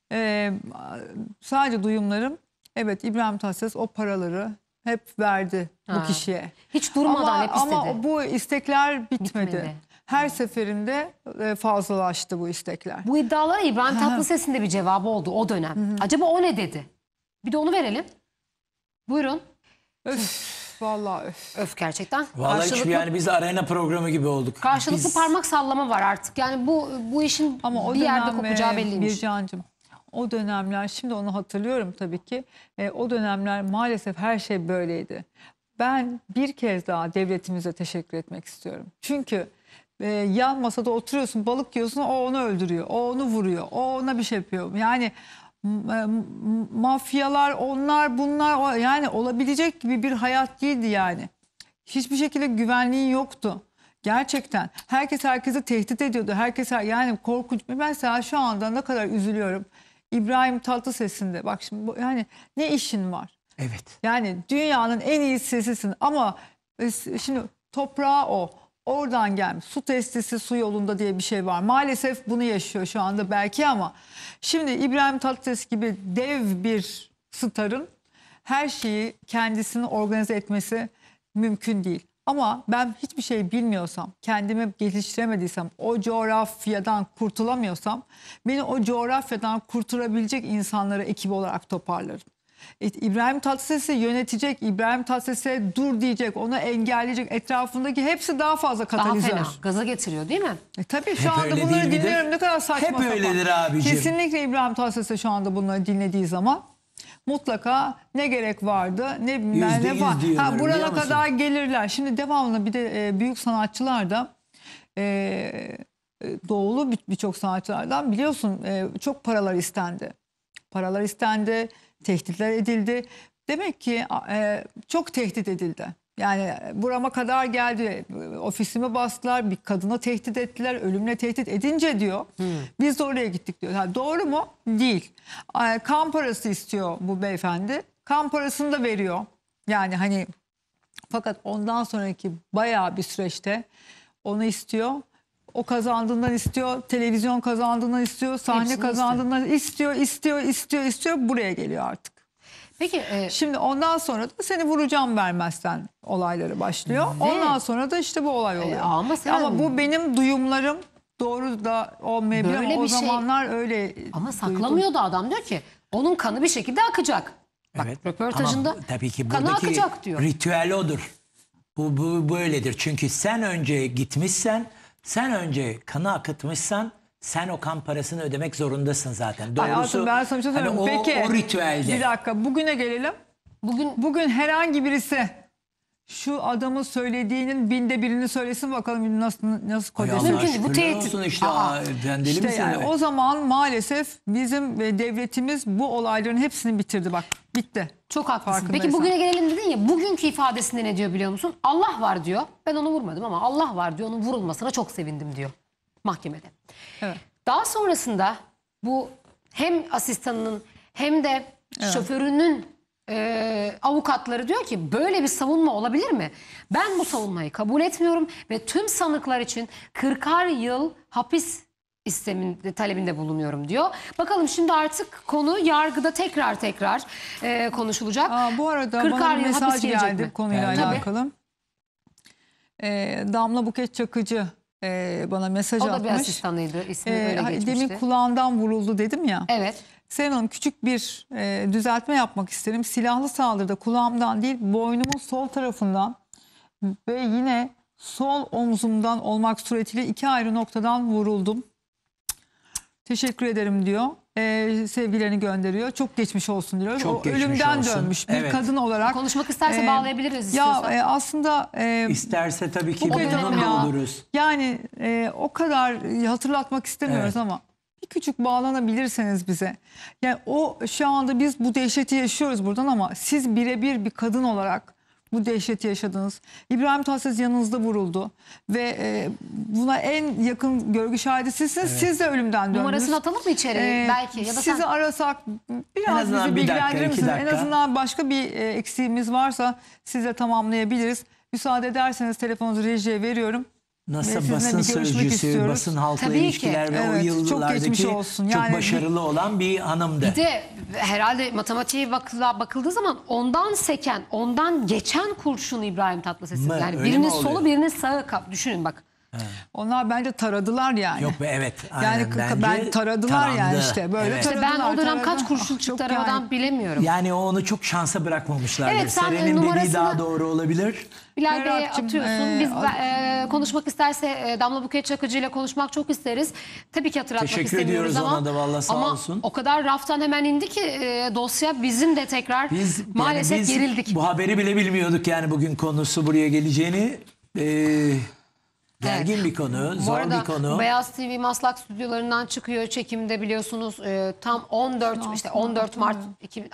Sadece duyumlarım. Evet, İbrahim Tatlıses o paraları hep verdi bu kişiye. Hiç durmadan hep istedi. Ama bu istekler bitmedi. Bitmedi. Her seferinde fazlalaştı bu istekler. Bu iddialara İbrahim Tatlıses'in de bir cevabı oldu o dönem. Acaba o ne dedi? Bir de onu verelim. Buyurun. Vallahi öf. Öf gerçekten. Vallahi Karşılıklı, yani biz arena programı gibi olduk. karşılıklı Biz- parmak sallama var artık. Yani bu işin Ama o bir yerde dönem kopacağı belliymiş. Bircancığım, o dönemler, şimdi onu hatırlıyorum tabii ki. O dönemler maalesef her şey böyleydi. Ben bir kez daha devletimize teşekkür etmek istiyorum. Çünkü yan masada oturuyorsun, balık yiyorsun, o onu öldürüyor, o onu vuruyor, o ona bir şey yapıyor. Yani mafyalar, onlar bunlar, yani olabilecek gibi bir hayat değildi yani. Hiçbir şekilde güvenliğin yoktu. Gerçekten. Herkes herkesi tehdit ediyordu. Yani korkunç. Mesela şu anda ne kadar üzülüyorum. İbrahim Tatlıses'in de. Bak şimdi yani ne işin var? Evet. Yani dünyanın en iyi sesisin ama şimdi toprağı o. Oradan gelmiş. Su testisi su yolunda diye bir şey var. Maalesef bunu yaşıyor şu anda belki ama şimdi İbrahim Tatlıses gibi dev bir starın her şeyi kendisini organize etmesi mümkün değil. Ama ben hiçbir şey bilmiyorsam, kendimi geliştiremediysem, o coğrafyadan kurtulamıyorsam, beni o coğrafyadan kurtarabilecek insanları ekibi olarak toparlarım. İbrahim Tatlıses'i yönetecek, İbrahim Tatlıses'e dur diyecek, onu engelleyecek, etrafındaki hepsi daha fazla Daha katalizör. fena. Gaza getiriyor değil mi? Tabii şu Hep anda öyle bunları değil midir? dinliyorum, ne kadar saçma Hep sapan. öyledir abicim. Kesinlikle İbrahim Tatlıses'e şu anda bunları dinlediği zaman mutlaka ne gerek vardı, ne bilmem %100 ne var. diyorlar, biliyor Buraya musun? kadar gelirler. Şimdi devamlı bir de büyük sanatçılar da doğulu birçok sanatçılardan biliyorsun çok paralar istendi. Paralar istendi, tehditler edildi. Demek ki çok tehdit edildi. Yani burama kadar geldi, ofisimi bastılar, bir kadını tehdit ettiler, ölümle tehdit edince diyor, biz de oraya gittik diyor. Ha, doğru mu? Değil. Kan parası istiyor bu beyefendi. Kan parasını da veriyor. Yani hani fakat ondan sonraki bayağı bir süreçte onu istiyor. O kazandığından istiyor, televizyon kazandığından istiyor, sahne Hepsini kazandığından istiyor, buraya geliyor artık. Peki Şimdi ondan sonra da seni vuracağım vermezsen olayları başlıyor. Ve- Ondan sonra da işte bu olay oluyor. ama bu benim duyumlarım, doğru da olmayabilir Böyle ama o bir şey- zamanlar öyle ama duydum. saklamıyordu adam, diyor ki onun kanı bir şekilde akacak. Bak Evet. röportajında Ama tabii ki kanı buradaki akacak diyor. ritüel odur. Bu böyledir. Çünkü sen önce gitmişsen, sen önce kanı akıtmışsan sen o kan parasını ödemek zorundasın zaten. Doğrusu Hayatım, ben sana bir şey hani söyleyeyim. o ritüelde. Bir dakika, bugüne gelelim. Bugün Bugün herhangi birisi şu adamın söylediğinin binde birini söylesin bakalım nasıl Ay kocası. Allah Mümkün değil, bu şükürler tehdit. olsun işte. Aa. Sen deli İşte misin? yani Evet. o zaman maalesef bizim devletimiz bu olayların hepsini bitirdi bak. Bitti. Çok haklısın. Farkındaysan. Peki bugüne gelelim dedin ya, bugünkü ifadesinde ne diyor biliyor musun? Allah var diyor. Ben onu vurmadım ama Allah var diyor. Onun vurulmasına çok sevindim diyor mahkemede. Evet. Daha sonrasında bu hem asistanının hem de şoförünün avukatları diyor ki böyle bir savunma olabilir mi? Ben bu savunmayı kabul etmiyorum ve tüm sanıklar için 40'ar yıl hapis talebinde bulunuyorum diyor. Bakalım şimdi artık konu yargıda tekrar konuşulacak. Bu arada 40'ar bana bir yıl hapis mesaj gelecek geldi mi? konuyla Evet. alakalı. Damla Buket Çakıcı bana mesaj O da atmış. bir asistanıydı. İsmi öyle geçmişti. Demin kulağından vuruldu dedim ya. Evet. Sayın Hanım küçük bir düzeltme yapmak isterim. Silahlı saldırıda kulağımdan değil boynumun sol tarafından ve yine sol omzumdan olmak suretiyle 2 ayrı noktadan vuruldum. Teşekkür ederim diyor. Sevgilerini gönderiyor. Çok geçmiş olsun diyor. Çok o geçmiş ölümden olsun. dönmüş bir Evet. kadın olarak. Konuşmak isterse bağlayabiliriz Ya istiyorsan. aslında İsterse tabii ki O bir dönem tanımda ya. oluruz. yani o kadar hatırlatmak istemiyoruz Evet. ama bir küçük bağlanabilirseniz bize. Yani o şu anda biz bu dehşeti yaşıyoruz buradan ama siz birebir bir kadın olarak bu dehşeti yaşadınız. İbrahim Tatlıses yanınızda vuruldu ve buna en yakın görgü şahidi sizsiniz. Siz de ölümden döndünüz. Numarasını atalım mı içeriye belki? Ya da sizi sen... arasak En biraz azından bizi bir dakika, bilgilendirir iki misiniz? En dakika. azından başka bir eksiğimiz varsa size tamamlayabiliriz. Müsaade ederseniz telefonunuzu rejiye veriyorum. Ve Nasıl sizinle basın bir görüşmek sözcüsü, istiyoruz. basın halkla Tabii ki. ilişkiler ve o Evet, çok yıllardaki geçmiş olsun. çok Yani başarılı olan bir hanımdı. Bir de herhalde matematiğe bakıldığı zaman ondan geçen kurşun İbrahim Tatlıses'in. Mı? Yani Öyle birinin mi oluyor? solu birinin sağı düşünün bak. Onlar bence taradılar yani. Yok be evet. Yani Aynen, bence taradılar yani tarandı. işte böyle Evet. İşte ben o taradılar, dönem kaç taradılar. kurşun Ah, çıktı çok arabadan yani. bilemiyorum. Yani onu çok şansa bırakmamışlardır. Evet, sen Seren'in numarasını- dediği daha doğru olabilir. Bilal Bey'e Berat'cığım, atıyorsun. Biz konuşmak isterse Damla Buket Çakıcı ile konuşmak çok isteriz. Tabii ki hatırlatmak Teşekkür istemiyoruz ediyoruz ama. ona da vallahi, sağ ama olsun. o kadar raftan hemen indi ki dosya bizim de tekrar maalesef biz gerildik. bu haberi bile bilmiyorduk yani bugün konusu buraya geleceğini. Gergin bir konu, Bu zor arada bir konu. Beyaz TV Maslak stüdyolarından çıkıyor çekimde biliyorsunuz tam 14 Mart 2000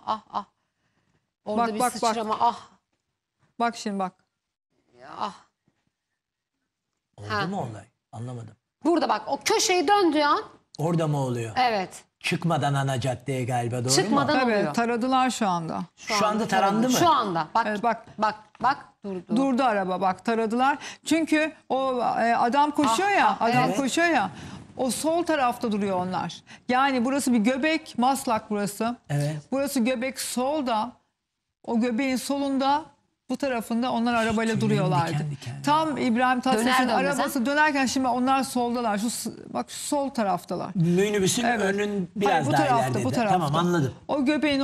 Orada Bak, bir bak, bak. sıçrama Bak şimdi bak. Oldu mu olay? Anlamadım. Burada bak o köşeyi döndüğü an Orada mı oluyor? evet Çıkmadan ana caddeye galiba, doğru mu? çıkmadan Tabii oluyor. taradılar şu anda. Şu anda tarandı mı? Şu anda bak Evet, bak durdu. Durdu araba bak taradılar. Çünkü o adam koşuyor ya, adam evet. koşuyor ya. O sol tarafta duruyor onlar. Yani burası bir göbek, Maslak burası. Evet. Burası göbek solda. O göbeğin solunda bu tarafında onlar arabayla Tüylerim duruyorlardı. diken diken. Tam İbrahim Tatlıses'in Döner dönmez, arabası dönerken şimdi onlar soldalar. Bak şu sol taraftalar. Minibüsün Evet. önün biraz Hayır, bu daha tarafta, ileride. bu tarafta. Tamam, anladım. O göbeğin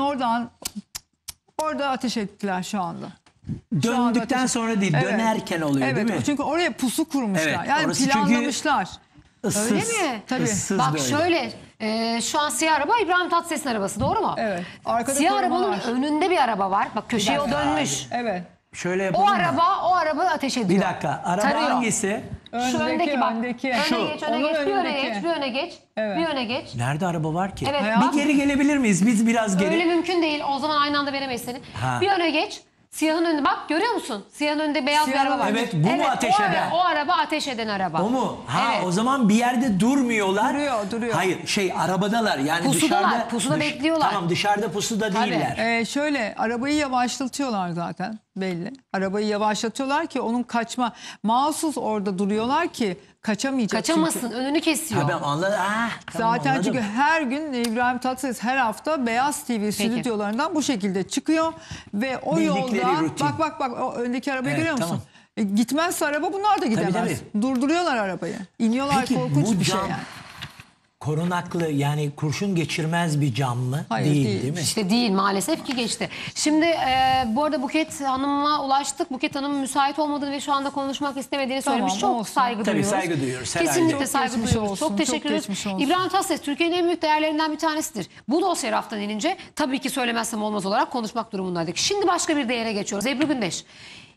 orada ateş ettiler şu anda. Şu anda Döndükten ateş- sonra değil, Evet. dönerken oluyor Evet, değil mi? çünkü oraya pusu kurmuşlar. Evet, yani orası çünkü planlamışlar. Issız, Öyle mi? Tabii. ıssız Bak böyle. şöyle şu an siyah araba İbrahim Tatlıses'in arabası doğru mu? Evet. Arkada Siyah korumalar. arabanın önünde bir araba var. Bak köşeye o dönmüş. Evet. Şöyle O yapalım mı? araba ateş ediyor. Bir dakika, araba Tarıyor. hangisi? Şu öndeki bak. öndeki. Öne Şu. geç, öne Onun geç, bir öne önündeki. geç, bir öne geç. Evet. Bir öne geç. Nerede araba var ki? Evet, Bir geri gelebilir miyiz? Biz biraz geri. Öyle mümkün değil. O zaman aynı anda veremeyiz seni. Ha. Bir öne geç. Siyahın önünde bak görüyor musun? Siyahın önünde beyaz Siyah bir araba var. Evet, bu mu ateş eden? O araba ateş eden araba. O mu? Ha, Evet. o zaman bir yerde durmuyorlar. Duruyor. Hayır, arabadalar. Yani Pusudalar, dışarıda. pusuda bekliyorlar. Tamam, dışarıda pusuda değiller. Şöyle arabayı yavaşlatıyorlar zaten belli. Arabayı yavaşlatıyorlar ki onun kaçma. Mahsus orada duruyorlar ki kaçamayacak. Kaçamasın, çünkü. önünü kesiyor. Ha, ben anladım. Tamam, Zaten anladım. çünkü her gün İbrahim Tatlıses her hafta Beyaz TV stüdyolarından bu şekilde çıkıyor ve o Bildikleri yolda rutin. bak o öndeki arabayı Evet, görüyor musun? tamam. Gitmezse araba bunlar da gidemez. tabii. Durduruyorlar arabayı. İniyorlar, Peki, korkunç bu bir şey cam- yani. Korunaklı, yani kurşun geçirmez bir cam mı? Hayır, değil değil. mi? İşte değil maalesef ki geçti. Şimdi bu arada Buket Hanım'a ulaştık. Buket Hanım müsait olmadığını ve şu anda konuşmak istemediğini Tamam, söylemiş. Çok olsun. saygı Tabii, duyuyoruz. saygı duyuyoruz, herhalde. Kesinlikle Çok saygı geçmiş duyuyoruz. olsun, Çok çok teşekkür ederiz. geçmiş olsun. İbrahim Tatlıses Türkiye'nin en büyük değerlerinden bir tanesidir. Bu dosya raftan inince tabii ki söylemezsem olmaz olarak konuşmak durumundaydık. Şimdi başka bir değere geçiyoruz. Ebru Gündeş.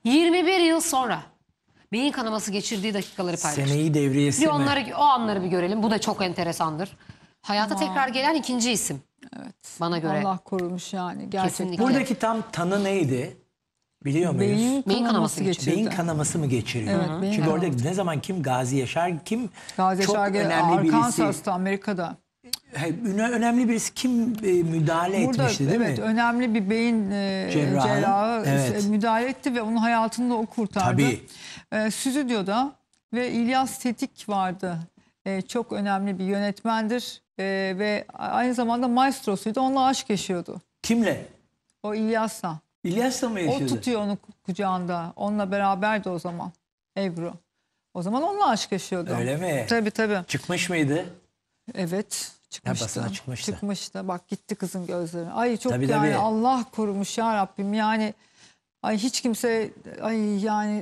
21 yıl sonra beyin kanaması geçirdiği dakikaları paylaştı. Seneyi devriyesi Bir mi? o anları bir görelim. Bu da çok enteresandır. Hayata tekrar gelen ikinci isim. Evet. Bana göre. Allah korumuş yani gerçekten. Kesinlikle. Buradaki tam tanı neydi? Biliyor muyuz? Beyin kanaması kanaması geçirdi. Beyin kanaması mı geçiriyor? Evet, beyin Çünkü orada kanaması. ne zaman kim Gazi Yaşar, kim Gazi çok Yaşar önemli birisi. Arkansas'ta, Amerika'da. Önemli birisi kim müdahale Burada etmişti değil evet mi? önemli bir beyin cerrahı evet. müdahale etti ve onun hayatını da o kurtardı. Tabii. Stüdyoda ve İlyas Tetik vardı. Çok önemli bir yönetmendir ve aynı zamanda maestrosuydu. Onunla aşk yaşıyordu. Kimle? O İlyas'la. İlyas'la mı O yaşıyordu? tutuyor onu kucağında. Onunla beraberdi o zaman Ebru. O zaman onunla aşk yaşıyordu. Öyle mi? Tabii tabii. Çıkmış mıydı? Evet. Çıkmıştı. basına çıkmıştı. Çıkmıştı. Bak gitti kızın gözleri. Ay çok Tabii, yani tabii. Allah korumuş ya Rabbim. Yani ay hiç kimse ay yani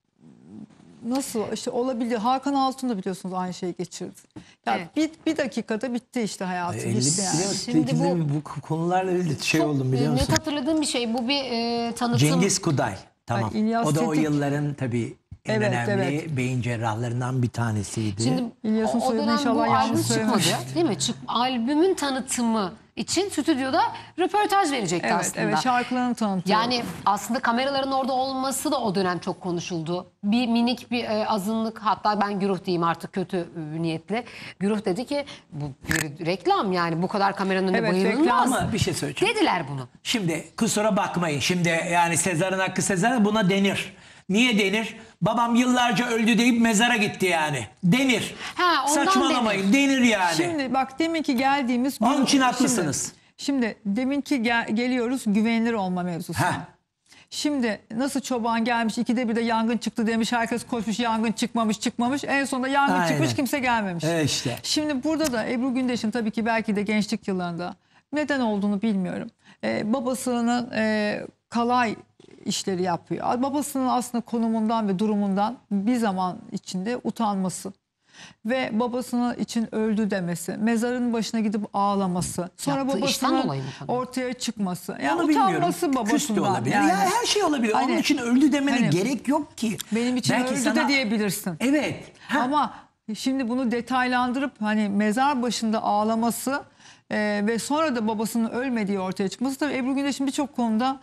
nasıl işte olabilir. Hakan Altun da biliyorsunuz aynı şeyi geçirdi. Ya Evet. bir dakikada bitti işte hayatı. Gitti yani. Biliyor musun? Şimdi İkizlerin bu konularla ilgili şey oldum biliyor Net musun? hatırladığım bir şey. Bu bir tanıtım. Cengiz Kuday. Tamam. Ay, İlyas O da o Tetik. yılların tabii en Evet, önemli evet. beyin cerrahlarından bir tanesiydi. Şimdi İlyas'ın o soyadını dönem bu inşallah albüm yanlış çıkmadı söylemedim. değil mi? Albümün tanıtımı için stüdyoda röportaj verecekti Evet, aslında. evet şarkılarını tanıtıyor. Yani aslında kameraların orada olması da o dönem çok konuşuldu. Bir minik bir azınlık, hatta ben güruh diyeyim artık kötü niyetle. Güruh dedi ki bu bir reklam, yani bu kadar kameranın önünde Evet, bayılılmaz. Ama bir şey söyleyeceğim. Dediler bunu. Şimdi kusura bakmayın. Şimdi yani Sezar'ın hakkı Sezar'a, buna denir. Niye denir? Babam yıllarca öldü deyip mezara gitti yani. Denir. Ha, ondan Saçmalamayın. Denir yani. Şimdi bak deminki geldiğimiz... Onun için haklısınız. Şimdi deminki geliyoruz güvenilir olma mevzusuna. Heh. Şimdi nasıl çoban gelmiş 2'de 1'de yangın çıktı demiş, herkes koşmuş, yangın çıkmamış. En sonunda yangın Aynen. çıkmış, kimse gelmemiş. Evet işte. Şimdi burada da Ebru Gündeş'in tabii ki belki de gençlik yıllarında neden olduğunu bilmiyorum. Babasının kalay işleri yapıyor. Babasının aslında konumundan ve durumundan bir zaman içinde utanması ve babasının için öldü demesi, mezarın başına gidip ağlaması, sonra Yaptığı işten babasının dolayı mı tabii? ortaya çıkması. Yani Onu bilmiyorum. utanması Küs de babasından. olabilir. Yani. Ya her şey olabilir. Onun Hani- için öldü demene hani- gerek yok ki. Benim için Belki öldü sana- de diyebilirsin. Evet. Ha. Ama şimdi bunu detaylandırıp hani mezar başında ağlaması ve sonra da babasının ölmediği ortaya çıkması, tabii Ebru Gündeş'in birçok konuda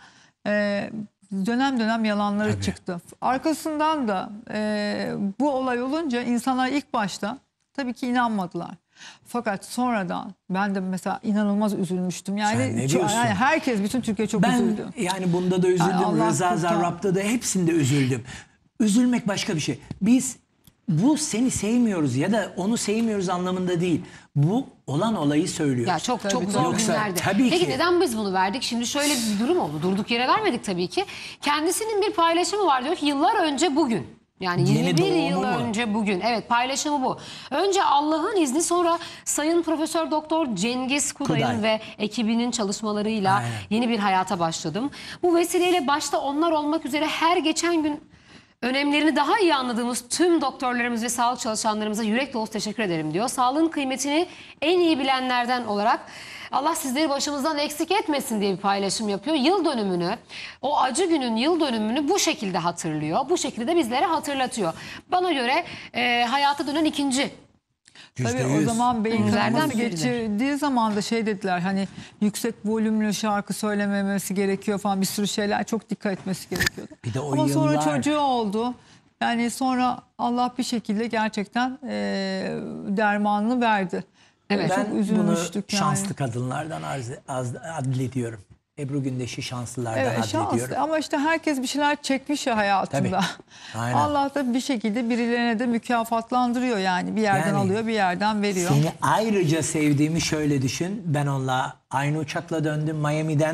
dönem dönem yalanları çıktı. Arkasından da bu olay olunca insanlar ilk başta tabii ki inanmadılar. Fakat sonradan ben de mesela inanılmaz üzülmüştüm. Sen ne Yani, diyorsun? yani herkes, bütün Türkiye çok Ben üzüldü. yani bunda da üzüldüm. Yani Allah Rıza kurtar. Zarrab'da da hepsinde üzüldüm. Üzülmek başka bir şey. Biz bu seni sevmiyoruz ya da onu sevmiyoruz anlamında değil. Bu olan olayı söylüyor. Ya çok Tabii, zor Yoksa günlerde. tabii Peki ki. neden biz bunu verdik? Şimdi şöyle bir durum oldu. Durduk yere vermedik tabii ki. Kendisinin bir paylaşımı var, diyor ki yıllar önce bugün. Yani Yeni 21 yıl doğumu mu? önce bugün. Evet, paylaşımı bu. Önce Allah'ın izni, sonra Sayın Profesör Doktor Cengiz Kuday'ın Kuday. ve ekibinin çalışmalarıyla Aynen. yeni bir hayata başladım. Bu vesileyle başta onlar olmak üzere her geçen gün önemlerini daha iyi anladığımız tüm doktorlarımız ve sağlık çalışanlarımıza yürek dolusu teşekkür ederim diyor. Sağlığın kıymetini en iyi bilenlerden olarak Allah sizleri başımızdan eksik etmesin diye bir paylaşım yapıyor. Yıl dönümünü, o acı günün yıl dönümünü bu şekilde hatırlıyor. Bu şekilde de bizlere hatırlatıyor. Bana göre hayata dönen ikinci. Tabii o %100. zaman beyin Ünlülerden kanaması biridir. geçirdiği zaman da şey dediler, hani yüksek volümlü şarkı söylememesi gerekiyor falan, bir sürü şeyler, çok dikkat etmesi gerekiyordu. Bir de o Ama sonra yıllar- çocuğu oldu. Yani sonra Allah bir şekilde gerçekten dermanını verdi. Evet. Çok Ben bunu üzülmüştük yani. şanslı kadınlardan adlediyorum. Ebru Gündeş'i şanslılardan Evet, şanslı. adlediyorum. Ama işte herkes bir şeyler çekmiş ya hayatında. Tabii. Aynen. Allah da bir şekilde birilerine de mükafatlandırıyor yani. Bir yerden Yani alıyor, bir yerden veriyor. Seni ayrıca sevdiğimi şöyle düşün. Ben onunla aynı uçakla döndüm Miami'den.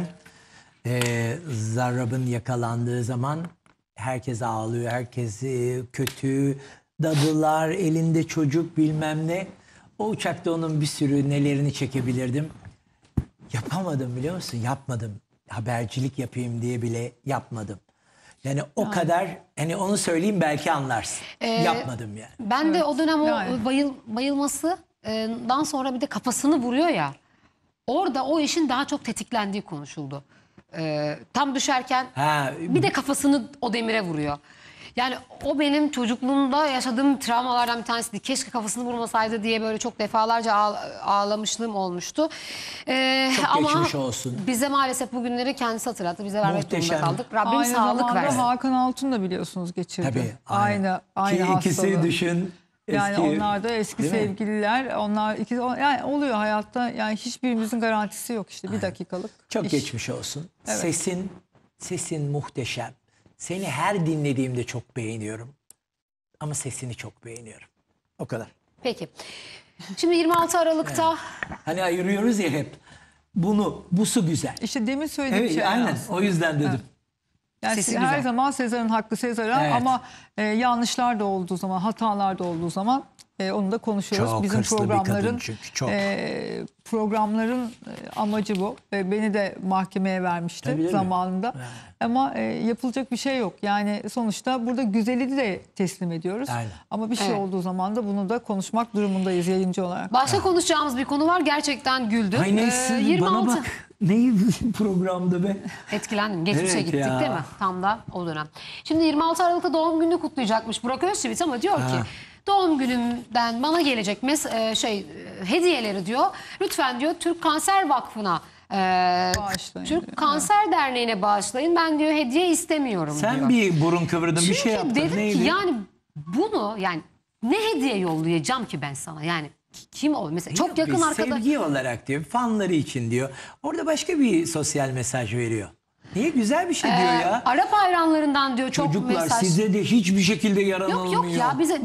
Zarrab'ın yakalandığı zaman herkes ağlıyor. Herkes kötü. Dadılar, elinde çocuk bilmem ne. O uçakta onun bir sürü nelerini çekebilirdim. Yapamadım biliyor musun? Yapmadım. Habercilik yapayım diye bile yapmadım. Yani o kadar, hani onu söyleyeyim belki anlarsın. Yapmadım yani. Ben de o dönem o Yani. bayılmasından sonra bir de kafasını vuruyor ya. Orada o işin daha çok tetiklendiği konuşuldu. Tam düşerken Ha, bir de kafasını o demire vuruyor. Yani o benim çocukluğumda yaşadığım travmalardan bir tanesiydi. Keşke kafasını vurmasaydı diye böyle çok defalarca ağlamışlığım olmuştu. Çok Ama geçmiş olsun. bize maalesef bugünleri kendisi hatırlattı. Bize vermek Muhteşem. durumunda kaldık. Rabbim Aynı sağlık zamanda versin. Hakan Altun da biliyorsunuz geçirdi. Tabii. Aynı Ki ikisi hastalığı. düşün. Yani eski- onlar da eski değil mi? sevgililer. Onlar ikisi yani oluyor hayatta. Yani hiçbirimizin garantisi yok işte bir dakikalık. Çok iş. geçmiş olsun. Evet. Sesin muhteşem. Seni her dinlediğimde çok beğeniyorum. Ama sesini çok beğeniyorum. O kadar. Peki. Şimdi 26 Aralık'ta Hani ayırıyoruz ya hep. Busu güzel. İşte demin söylediğim Evet, şey aynen. aslında. O yüzden dedim. Yani Sesi her güzel. zaman Sezar'ın hakkı Sezar'a Evet. ama yanlışlar da olduğu zaman, hatalar da olduğu zaman onu da konuşuyoruz. Çok Bizim hırslı bir kadın programların çünkü, çok. Programların amacı bu. Beni de mahkemeye vermişti Tabii, değil mi? zamanında. Ama yapılacak bir şey yok. Yani sonuçta burada güzeli de teslim ediyoruz. Aynen. Ama bir şey Evet. olduğu zaman da bunu da konuşmak durumundayız yayıncı olarak. başka konuşacağımız bir konu var. Gerçekten güldüm. Ay neyse 26 bana bak. Neyi programda be? Etkilendim. Geçmişe Evet gittik ya. değil mi? Tam da o dönem. Şimdi 26 Aralık'ta doğum gününü kutlayacakmış Burak Özçivit ama diyor ki doğum günümden bana gelecek hediyeleri diyor. Lütfen diyor Türk Kanser Vakfı'na Bağışlayın Türk diyor. Kanser Derneği'ne bağışlayın. Ben diyor hediye istemiyorum diyor. Sen bir burun kıvırdın, bir şey Çünkü yaptın. dedim Neydi? ki yani bunu yani ne hediye yollayacağım ki ben sana yani kim o mesela çok yakın Bir arkadaş. sevgi olarak diyor, fanları için diyor. Orada başka bir sosyal mesaj veriyor. Niye? Güzel bir şey diyor ya. Arap hayranlarından diyor çok Çocuklar mesaj. size de hiçbir şekilde yaranılmıyor. Yok ya bize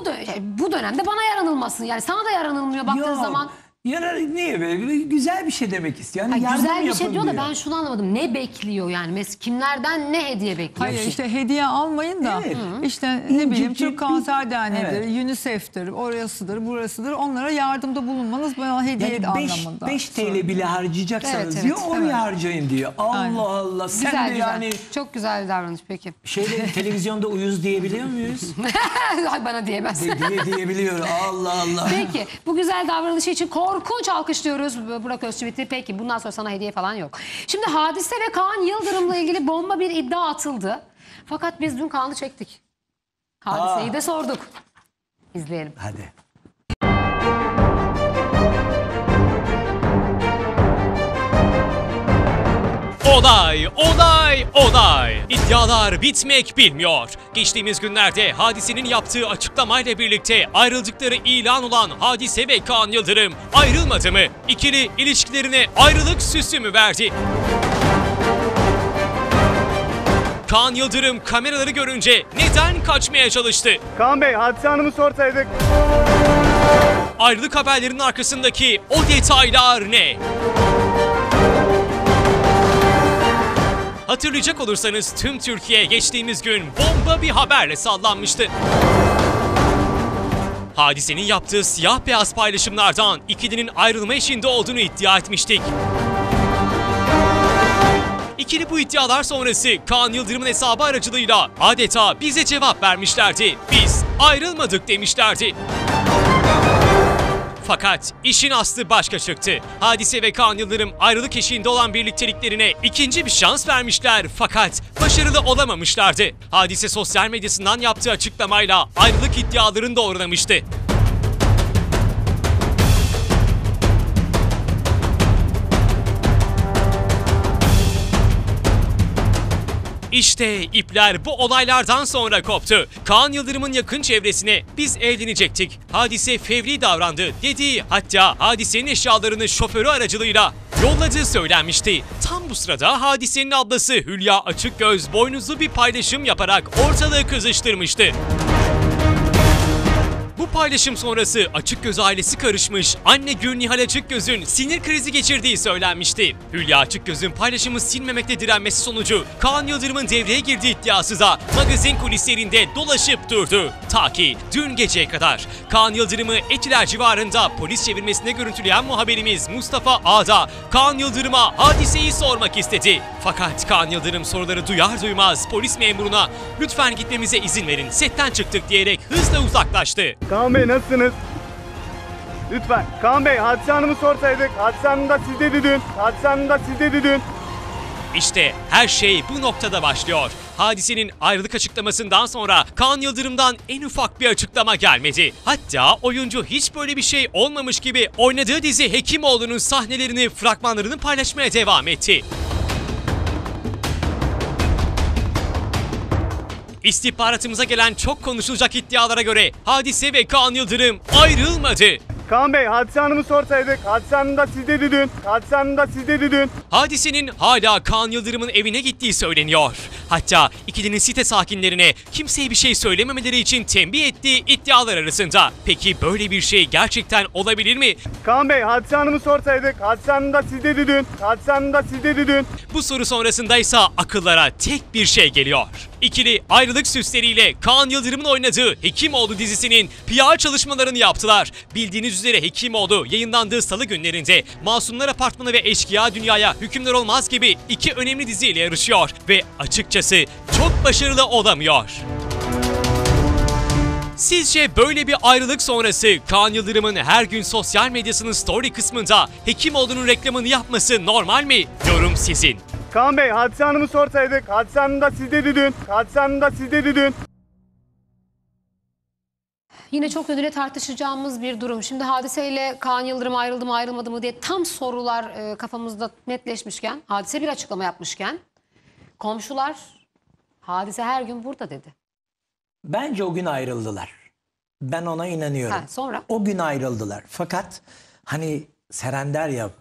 bu dönemde bana yaranılmasın yani sana da yaranılmıyor baktığın Yok. zaman. Niye böyle? Güzel bir şey demek istiyor. Hani Ay, yardım güzel bir yapın şey diyor da ben şunu anlamadım. Ne bekliyor yani? Kimlerden ne hediye bekliyor? Hayır işte hediye almayın da Evet. işte ne bileyim İncik Türk Kanser bir- Derneği'dir, Evet. UNICEF'tir, orasıdır, burasıdır. Onlara yardımda bulunmanız bana hediye Yani anlamında. 5 TL bile harcayacaksanız Evet, evet, diyor oraya evet. harcayın diyor. Allah Aynen. Allah. Sen Güzel de güzel. yani Çok güzel bir davranış peki. televizyonda uyuz diyebiliyor muyuz? Ay bana diyemez. Diyebiliyor. Allah Allah. Peki bu güzel davranışı için korkunç alkışlıyoruz Burak Özçivit'i. Peki bundan sonra sana hediye falan yok. Şimdi Hadise ve Kaan Yıldırım'la ilgili bomba bir iddia atıldı. Fakat biz dün Kaan'ı çektik. Hadise'yi de sorduk. İzleyelim. Hadi. Olay. İddialar bitmek bilmiyor. Geçtiğimiz günlerde Hadise'nin yaptığı açıklamayla birlikte ayrıldıkları ilan olan Hadise ve Kaan Yıldırım ayrılmadı mı? İkili ilişkilerine ayrılık süsü mü verdi? Kaan Yıldırım kameraları görünce neden kaçmaya çalıştı? Kaan Bey, Hadise Hanım'ı sorsaydık. Ayrılık haberlerinin arkasındaki o detaylar ne? Hatırlayacak olursanız tüm Türkiye geçtiğimiz gün bomba bir haberle sallanmıştı. Hadise'nin yaptığı siyah beyaz paylaşımlardan ikilinin ayrılma eşiğinde olduğunu iddia etmiştik. İkili bu iddialar sonrası Kaan Yıldırım'ın hesabı aracılığıyla adeta bize cevap vermişlerdi. Biz ayrılmadık demişlerdi. Fakat işin aslı başka çıktı. Hadise ve Kaan Yıldırım ayrılık eşiğinde olan birlikteliklerine ikinci bir şans vermişler fakat başarılı olamamışlardı. Hadise sosyal medyasından yaptığı açıklamayla ayrılık iddialarını doğrulamıştı. İşte ipler bu olaylardan sonra koptu. Kaan Yıldırım'ın yakın çevresine biz evlenecektik, Hadise fevri davrandı dediği, hatta Hadise'nin eşyalarını şoförü aracılığıyla yolladığı söylenmişti. Tam bu sırada Hadise'nin ablası Hülya Açıkgöz boynuzlu bir paylaşım yaparak ortalığı kızıştırmıştı. Bu paylaşım sonrası Açıkgöz ailesi karışmış, anne Gülnihal Açıkgöz'ün sinir krizi geçirdiği söylenmişti. Hülya Açıkgöz'ün paylaşımı silmemekte direnmesi sonucu Kaan Yıldırım'ın devreye girdiği iddiası da magazin kulislerinde dolaşıp durdu. Ta ki dün geceye kadar Kaan Yıldırım'ı Etiler civarında polis çevirmesine görüntüleyen muhabirimiz Mustafa Ağda Kaan Yıldırım'a Hadise'yi sormak istedi. Fakat Kaan Yıldırım soruları duyar duymaz polis memuruna "Lütfen gitmemize izin verin, setten çıktık" diyerek hızla uzaklaştı. Kaan Bey nasılsınız? Lütfen. Kaan Bey, Hadise Hanım'ı sorsaydık. Hadise Hanım da sizdeydi dün. Hadise Hanım da sizdeydi dün. İşte her şey bu noktada başlıyor. Hadise'nin ayrılık açıklamasından sonra Kaan Yıldırım'dan en ufak bir açıklama gelmedi. Hatta oyuncu hiç böyle bir şey olmamış gibi oynadığı dizi Hekimoğlu'nun sahnelerini, fragmanlarını paylaşmaya devam etti. İstihbaratımıza gelen çok konuşulacak iddialara göre Hadise ve Kaan Yıldırım ayrılmadı. Kaan Bey, Hadise Hanım'ı sorsaydık. Hadise Hanım da sizdeydi dün. Hadise Hanım da sizdeydi dün. Hadise'nin hala Kaan Yıldırım'ın evine gittiği söyleniyor. Hatta ikilinin site sakinlerine kimseye bir şey söylememeleri için tembih ettiği iddialar arasında. Peki böyle bir şey gerçekten olabilir mi? Kaan Bey, Hadise Hanım'ı sorsaydık. Hadise Hanım da sizdeydi dün. Hadise Hanım da sizdeydi dün. Bu soru sonrasındaysa akıllara tek bir şey geliyor. İkili ayrılık süsleriyle Kaan Yıldırım'ın oynadığı Hekimoğlu dizisinin PR çalışmalarını yaptılar. Bildiğiniz üzere Hekimoğlu yayınlandığı salı günlerinde Masumlar Apartmanı ve Eşkıya Dünyaya Hükümdar Olmaz gibi iki önemli diziyle yarışıyor ve açıkçası çok başarılı olamıyor. Sizce böyle bir ayrılık sonrası Kaan Yıldırım'ın her gün sosyal medyasının story kısmında Hekimoğlu'nun reklamını yapması normal mi? Yorum sizin. Kaan Bey, Hadise Hanım'ı sorsaydık. Hadise Hanım da sizdeydi dün. Hadise Hanım da sizdeydi dün. Yine çok yönüyle tartışacağımız bir durum. Şimdi Hadise ile Kaan Yıldırım ayrıldı mı ayrılmadı mı diye tam sorular kafamızda netleşmişken, Hadise bir açıklama yapmışken komşular Hadise her gün burada dedi. Bence o gün ayrıldılar. Ben ona inanıyorum. Ha, sonra? O gün ayrıldılar. Fakat hani Seren der ya,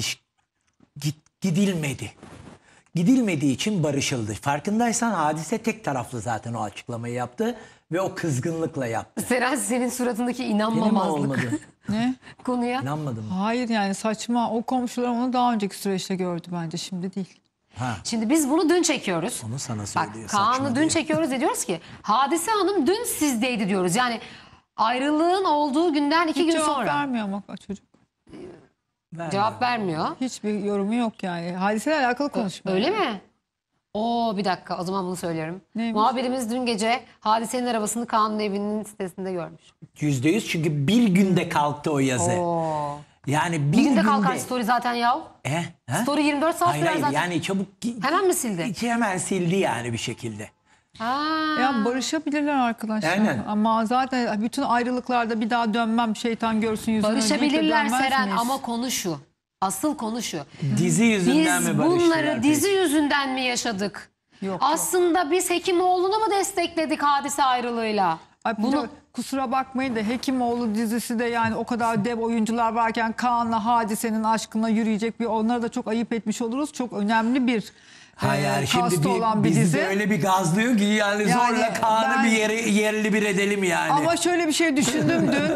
gidilmedi. Gidilmediği için barışıldı. Farkındaysan Hadise tek taraflı zaten o açıklamayı yaptı ve o kızgınlıkla yaptı. Seren, senin suratındaki Benim mi inanmamazlık olmadı? Ne? konuya. İnanmadım. Hayır yani saçma. O komşular onu daha önceki süreçte gördü bence, şimdi değil. Ha, Şimdi biz bunu dün çekiyoruz. onu sana Bak, söylüyor. Kaan'ı saçma dün diye. çekiyoruz ve diyoruz ki Hadise Hanım dün sizdeydi diyoruz. Yani ayrılığın olduğu günden 2 gün Cevap sonra. vermiyor ama çocuk. Vermiyor. Cevap vermiyor. Hiçbir yorumu yok yani. Hadiseyle alakalı konuşmuyor. Öyle mi? Oo, bir dakika, o zaman bunu söylerim. Neymiş? Muhabirimiz dün gece Hadise'nin arabasını Kaan'ın evinin sitesinde görmüş. %100, çünkü bir günde kalktı o yazı. Oo. Yani bir Bir günde günde. kalkar story zaten ya. Ha? Story 24 saat Hayır, sürer hayır, zaten. yani çabuk Hemen mi sildi? hemen sildi yani bir şekilde. Ha. Ya barışabilirler arkadaşlar. Aynen. Ama zaten bütün ayrılıklarda bir daha dönmem, şeytan görsün yüzünü. deyip de Barışabilirler dönmez Seren, miyiz? ama konu şu. Asıl konu şu. Dizi yüzünden Biz mi barıştılar? bunları peki? dizi yüzünden mi yaşadık? Yok, Aslında biz Hekimoğlu'nu mu destekledik Hadise ayrılığıyla? Ay, Bunu kusura bakmayın da Hekimoğlu dizisi de yani o kadar dev oyuncular varken Kaan'la Hadise'nin aşkına yürüyecek, bir onlara da çok ayıp etmiş oluruz. Çok önemli bir Ha yani şimdi kastı olan bir bizi dizi. de öyle bir gazlıyor ki yani zorla Kaan'ı ben- bir yerli bir edelim yani. Ama şöyle bir şey düşündüm dün.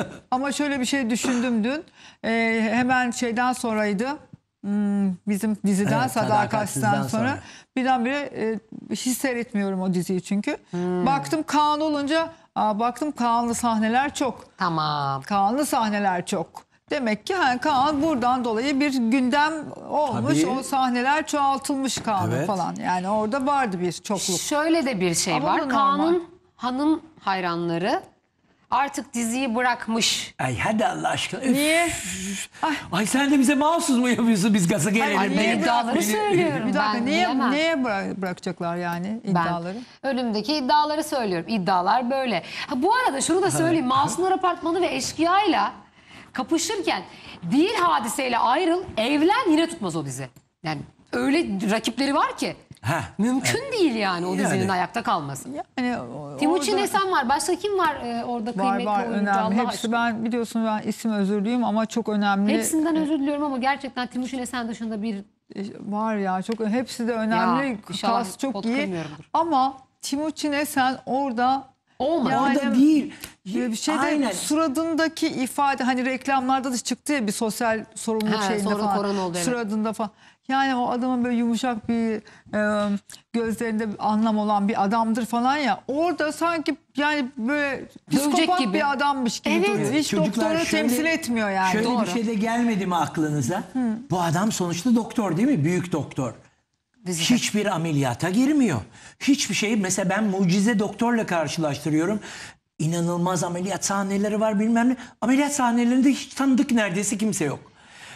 Hemen şeyden sonraydı. Bizim diziden Evet, Sadakatsiz'den Sadakatsiz'den sonra. Birdenbire hiç seyretmiyorum o diziyi çünkü. Baktım Kaan olunca, baktım Kaan'lı sahneler çok. tamam. Kaan'lı sahneler çok. Demek ki Kaan buradan dolayı bir gündem olmuş. Tabii. O sahneler çoğaltılmış Kaan'ın Evet. falan. Yani orada vardı bir çokluk. Şöyle de bir şey Ama var. bu normal. Kaan'ın hanım hayranları artık diziyi bırakmış. Ay hadi Allah aşkına. Üf. Niye? Ay sen de bize mahsus mu yapıyorsun, biz gaza gelelim Ay, diye. niye İddiaları söylüyorum. Bir dakika, ben niye bilemem. bırakacaklar yani Ben iddiaları? önümdeki iddiaları söylüyorum. İddialar böyle. Ha, bu arada şunu da söyleyeyim. Masumlar Apartmanı ve Eşkıya'yla kapışırken değil Hadise'yle ayrıl, evlen, yine tutmaz o dizi. Yani öyle rakipleri var ki. Ha, Mümkün değil yani o dizinin Yani. ayakta kalması. Yani Timuçin orada- Esen var. Başka kim var orada kıymetli var oyuncu? önemli. Allah Hepsi, aşkına. ben biliyorsun ben isim özürlüyüm ama çok önemli. Hepsinden özür diliyorum ama gerçekten Timuçin Esen dışında bir Var ya, çok hepsi de önemli. Ya, inşallah Kas çok pot iyi. kırmıyorumdur. Ama Timuçin Esen orada olmadı. Yani- Orada değil. bir şeyde Aynen. suratındaki ifade, hani reklamlarda da çıktı ya bir sosyal sorumluluk Ha, şeyinde sonra falan. korona oldu, evet. Suratında falan. Yani o adamın böyle yumuşak bir gözlerinde bir anlam olan bir adamdır falan ya. Orada sanki yani böyle psikopat gibi. bir adammış gibi Evet. duruyor. Hiç Çocuklar doktora şöyle- temsil etmiyor yani. Şöyle Doğru. bir şey de gelmedi mi aklınıza? Bu adam sonuçta doktor değil mi? Büyük doktor. Dizide. Hiçbir ameliyata girmiyor. Hiçbir şey. Mesela ben Mucize Doktor'la karşılaştırıyorum. İnanılmaz ameliyat sahneleri var bilmem ne. Ameliyat sahnelerinde hiç tanıdık neredeyse kimse yok.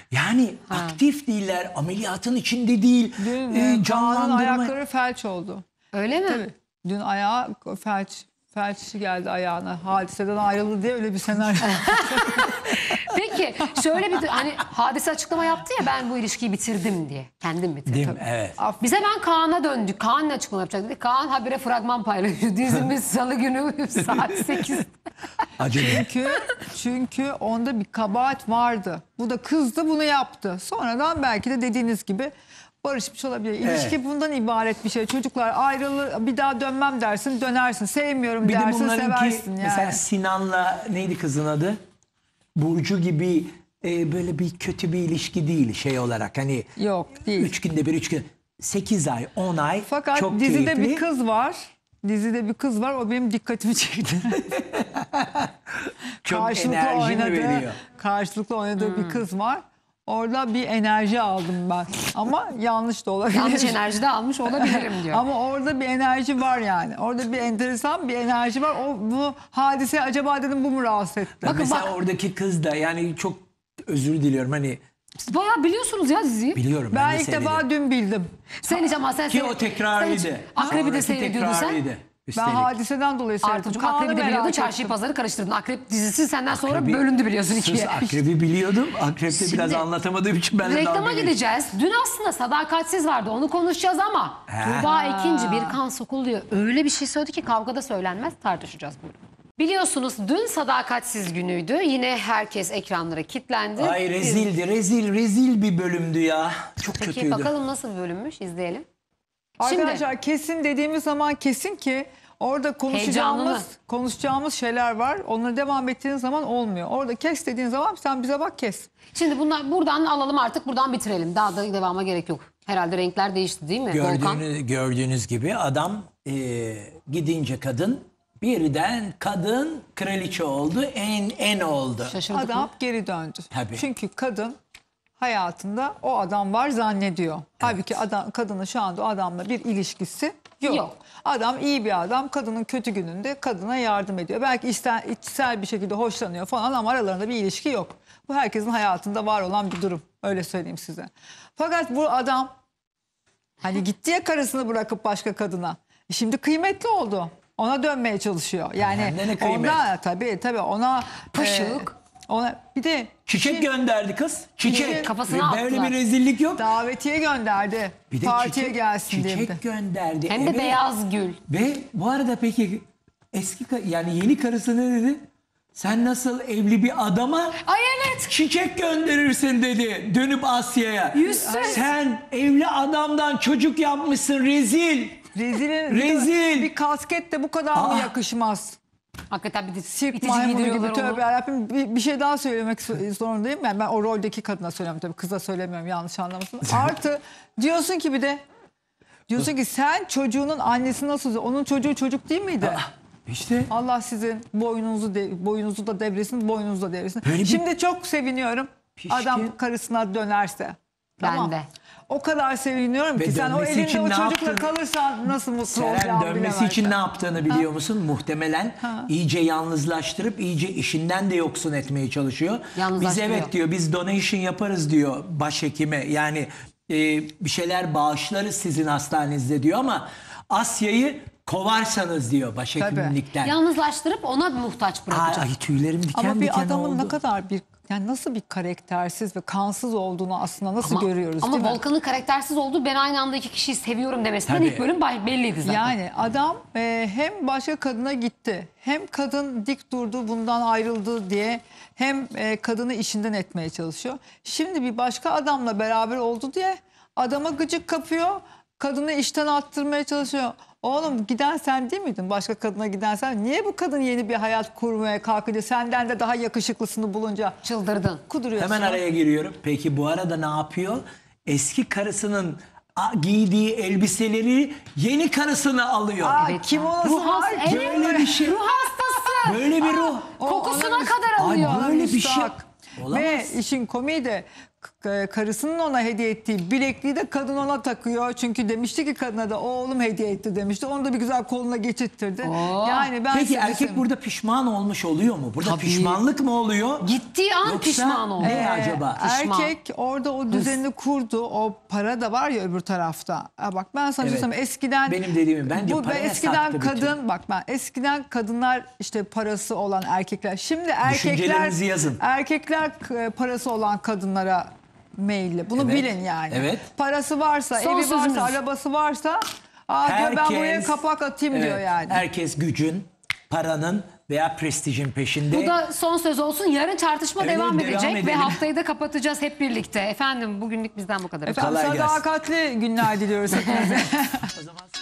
Yani aktif değiller, ameliyatın içinde değil, Dün Kaan'ın canlandırma. ayakları felç oldu. Öyle mi? Tabii. Dün ayağı felç geldi ayağına. Hadiseden ayrıldı diye öyle bir senaryo. Peki şöyle bir hani Hadise açıklama yaptı ya, ben bu ilişkiyi bitirdim diye. Kendim bitirdim. Değil mi? Evet. Biz hemen Kaan'a döndük. Kaan ne açıklama yapacak dedi. Kaan habire fragman paylaşıyor. Dizimiz salı günü saat 8. Acaba. Çünkü onda bir kabahat vardı. Bu da kızdı, bunu yaptı. Sonradan belki de dediğiniz gibi barışmış olabilir. İlişki bundan ibaret bir şey. Çocuklar ayrılır, bir daha dönmem dersin, dönersin. Sevmiyorum Bir de dersin, bunlarınki seversin yani. mesela Sinan'la neydi kızın adı? Burcu gibi böyle bir kötü bir ilişki değil şey olarak. Hani Yok, değil. 3 günde bir 3 gün 8 ay 10 ay Fakat çok dizide keyifli. bir kız var. Dizide bir kız var. O benim dikkatimi çekti. Çok enerji mi veriyor? Karşılıklı oynadığı bir kız var. Orada bir enerji aldım ben. Ama yanlış da olabilir. Yanlış enerji de almış olabilirim diyor. Ama orada bir enerji var yani. Orada bir enteresan bir enerji var. Bu hadise acaba dedim bu mu rahatsız etti? Bakın Mesela bak. oradaki kız da yani çok özür diliyorum hani Siz bayağı biliyorsunuz ya diziyi. biliyorum Ben de ilk seyrediyorum. defa dün bildim. Sen hiç ama sen Ki o tekrarıydı. sen hiç Akrebi de Sonraki seyrediyordun sen. tekrarıydı, Ben üstelik. hadiseden dolayı seyrettim. Artucuğum Kaan'ı Akrebi de merak biliyordun, ettim. çarşıyı pazarı karıştırdın. Akrep dizisi senden sonra Akrebi- bölündü biliyorsun Sus, ikiye. Akrebi biliyordum. Akrep'te biraz Şimdi anlatamadığım için ben de dalga Reklama geçtim. gideceğiz. Dün aslında Sadakatsiz vardı. Onu konuşacağız ama Tuğba Ekinci bir kan sokuluyor. Öyle bir şey söyledi ki kavgada söylenmez, tartışacağız bunu. Biliyorsunuz dün Sadakatsiz günüydü. Yine herkes ekranlara kilitlendi. Ay rezildi, rezil bir bölümdü ya. Çok Peki kötüydü. bakalım nasıl bir bölümmüş, izleyelim. Arkadaşlar kesin dediğimiz zaman kesin ki orada Heyecanlı. konuşacağımız şeyler var. Onları devam ettiğin zaman olmuyor. Orada kes dediğin zaman sen bize bak kes. Şimdi buradan alalım artık, buradan bitirelim. Daha da devama gerek yok. Herhalde renkler değişti değil mi Volkan? Gördüğünüz gibi adam gidince kadın birden kadın kraliçe oldu, en oldu. Şaşırdık Adam mı? geri döndü. Tabii. Çünkü kadın hayatında o adam var zannediyor. Halbuki kadının şu anda o adamla bir ilişkisi yok. Yok. Adam iyi bir adam, kadının kötü gününde kadına yardım ediyor. Belki içsel bir şekilde hoşlanıyor falan ama aralarında bir ilişki yok. Bu herkesin hayatında var olan bir durum. Öyle söyleyeyim size. Fakat bu adam hani gitti ya karısını bırakıp başka kadına. Şimdi kıymetli oldu. Ona dönmeye çalışıyor. Yani Hem de ne kıymet. ona tabii ona Pışık. ona bir de Çiçek gönderdi kız. Çiçek. Kafasına Böyle attılar. bir rezillik yok. davetiye gönderdi. Bir de Partiye gelsin diye bir de. çiçek gönderdi. Hem de eve. beyaz gül. Ve bu arada peki yani yeni karısı ne dedi? Sen nasıl evli bir adama Ay evet. çiçek gönderirsin dedi dönüp Asya'ya. Yüzsüz. Sen evli adamdan çocuk yapmışsın rezil. Rezil. Bir kasket de bu kadar mı Aa. yakışmaz? Hakikaten bir Sirk itici maymunu gibi giydiriyorlar onu. tövbe yarabbim. Bir şey daha söylemek zorundayım. Ben o roldeki kadına söylüyorum tabii. Kıza söylemiyorum, yanlış anlamasın. Artı diyorsun ki bir de diyorsun ki sen çocuğunun annesi nasıl? Onun çocuğu çocuk değil miydi? İşte Allah sizin boyunuzu da devresin, boynunuzu da devresin. Böyle bir- Şimdi çok seviniyorum. Pişkin. Adam karısına dönerse. Ben Tamam. de. O kadar seviniyorum Ve ki sen o dönmesi elinde için o ne çocukla yaptın? kalırsan nasıl mutlu Seren olacağını dönmesi için ne bilemezsin. yaptığını biliyor musun? Muhtemelen iyice yalnızlaştırıp iyice işinden de yoksun etmeye çalışıyor. Biz Yalnızlaştırıyor. evet diyor, biz donation yaparız diyor başhekime. Yani bir şeyler bağışlarız sizin hastanenizde diyor ama Asya'yı kovarsanız diyor başhekimlikten. Yalnızlaştırıp ona muhtaç bırakacak. Ay tüylerim diken Ama bir diken adamın oldu. ne kadar yani nasıl bir karaktersiz ve kansız olduğunu aslında nasıl görüyoruz Ama değil mi? Volkan'ın karaktersiz olduğu, ben aynı anda iki kişiyi seviyorum demesinden Tabii. ilk bölüm belliydi zaten. Yani adam hem başka kadına gitti, hem kadın dik durdu bundan ayrıldı diye, hem kadını işinden etmeye çalışıyor. Şimdi bir başka adamla beraber oldu diye adama gıcık kapıyor, kadını işten attırmaya çalışıyor. Oğlum giden sen değil miydin? Başka kadına giden sen. Niye bu kadın yeni bir hayat kurmaya kalkınca senden de daha yakışıklısını bulunca Çıldırdın. kuduruyorsun? Hemen araya giriyorum. Peki bu arada ne yapıyor? Eski karısının giydiği elbiseleri yeni karısına alıyor. Evet. Kimonosu Ruh var. hastası. Böyle bir şey. Ruh hastası. Böyle bir ruh. Kokusuna ona kadar Ay, alıyor. böyle bir şey müstahak. olamaz. Ve işin komiği de karısının ona hediye ettiği bilekliği de kadın ona takıyor. Çünkü demişti ki kadına da oğlum hediye etti demişti. Onu da bir güzel koluna geçirttirdi. Yani ben Peki size erkek söyleyeyim. burada pişman olmuş oluyor mu? Burada Tabii. pişmanlık mı oluyor? Gittiği an Yoksa pişman oldu. ne acaba? Pişman. Erkek orada o düzenini kurdu. O para da var ya öbür tarafta. Bak ben sana Evet. söyleyeyim eskiden Benim dediğimi bence paraya eskiden sattı kadın bak ben eskiden kadınlar işte parası olan erkekler. Şimdi erkekler Düşüncelerinizi yazın. erkekler parası olan kadınlara meyilli. Bunu Evet. bilin yani. Evet. Parası varsa, Son evi varsa, sözümüz. arabası varsa diyor, ben buraya kapak atayım evet, diyor yani. Herkes gücün, paranın veya prestijin peşinde. Bu da son söz olsun. Yarın tartışma Evet, devam devam edecek ve edelim. haftayı da kapatacağız hep birlikte. Efendim bugünlük bizden bu kadar. Efendim Kolay gelsin. sadakatli günler diliyoruz hepinize. O zaman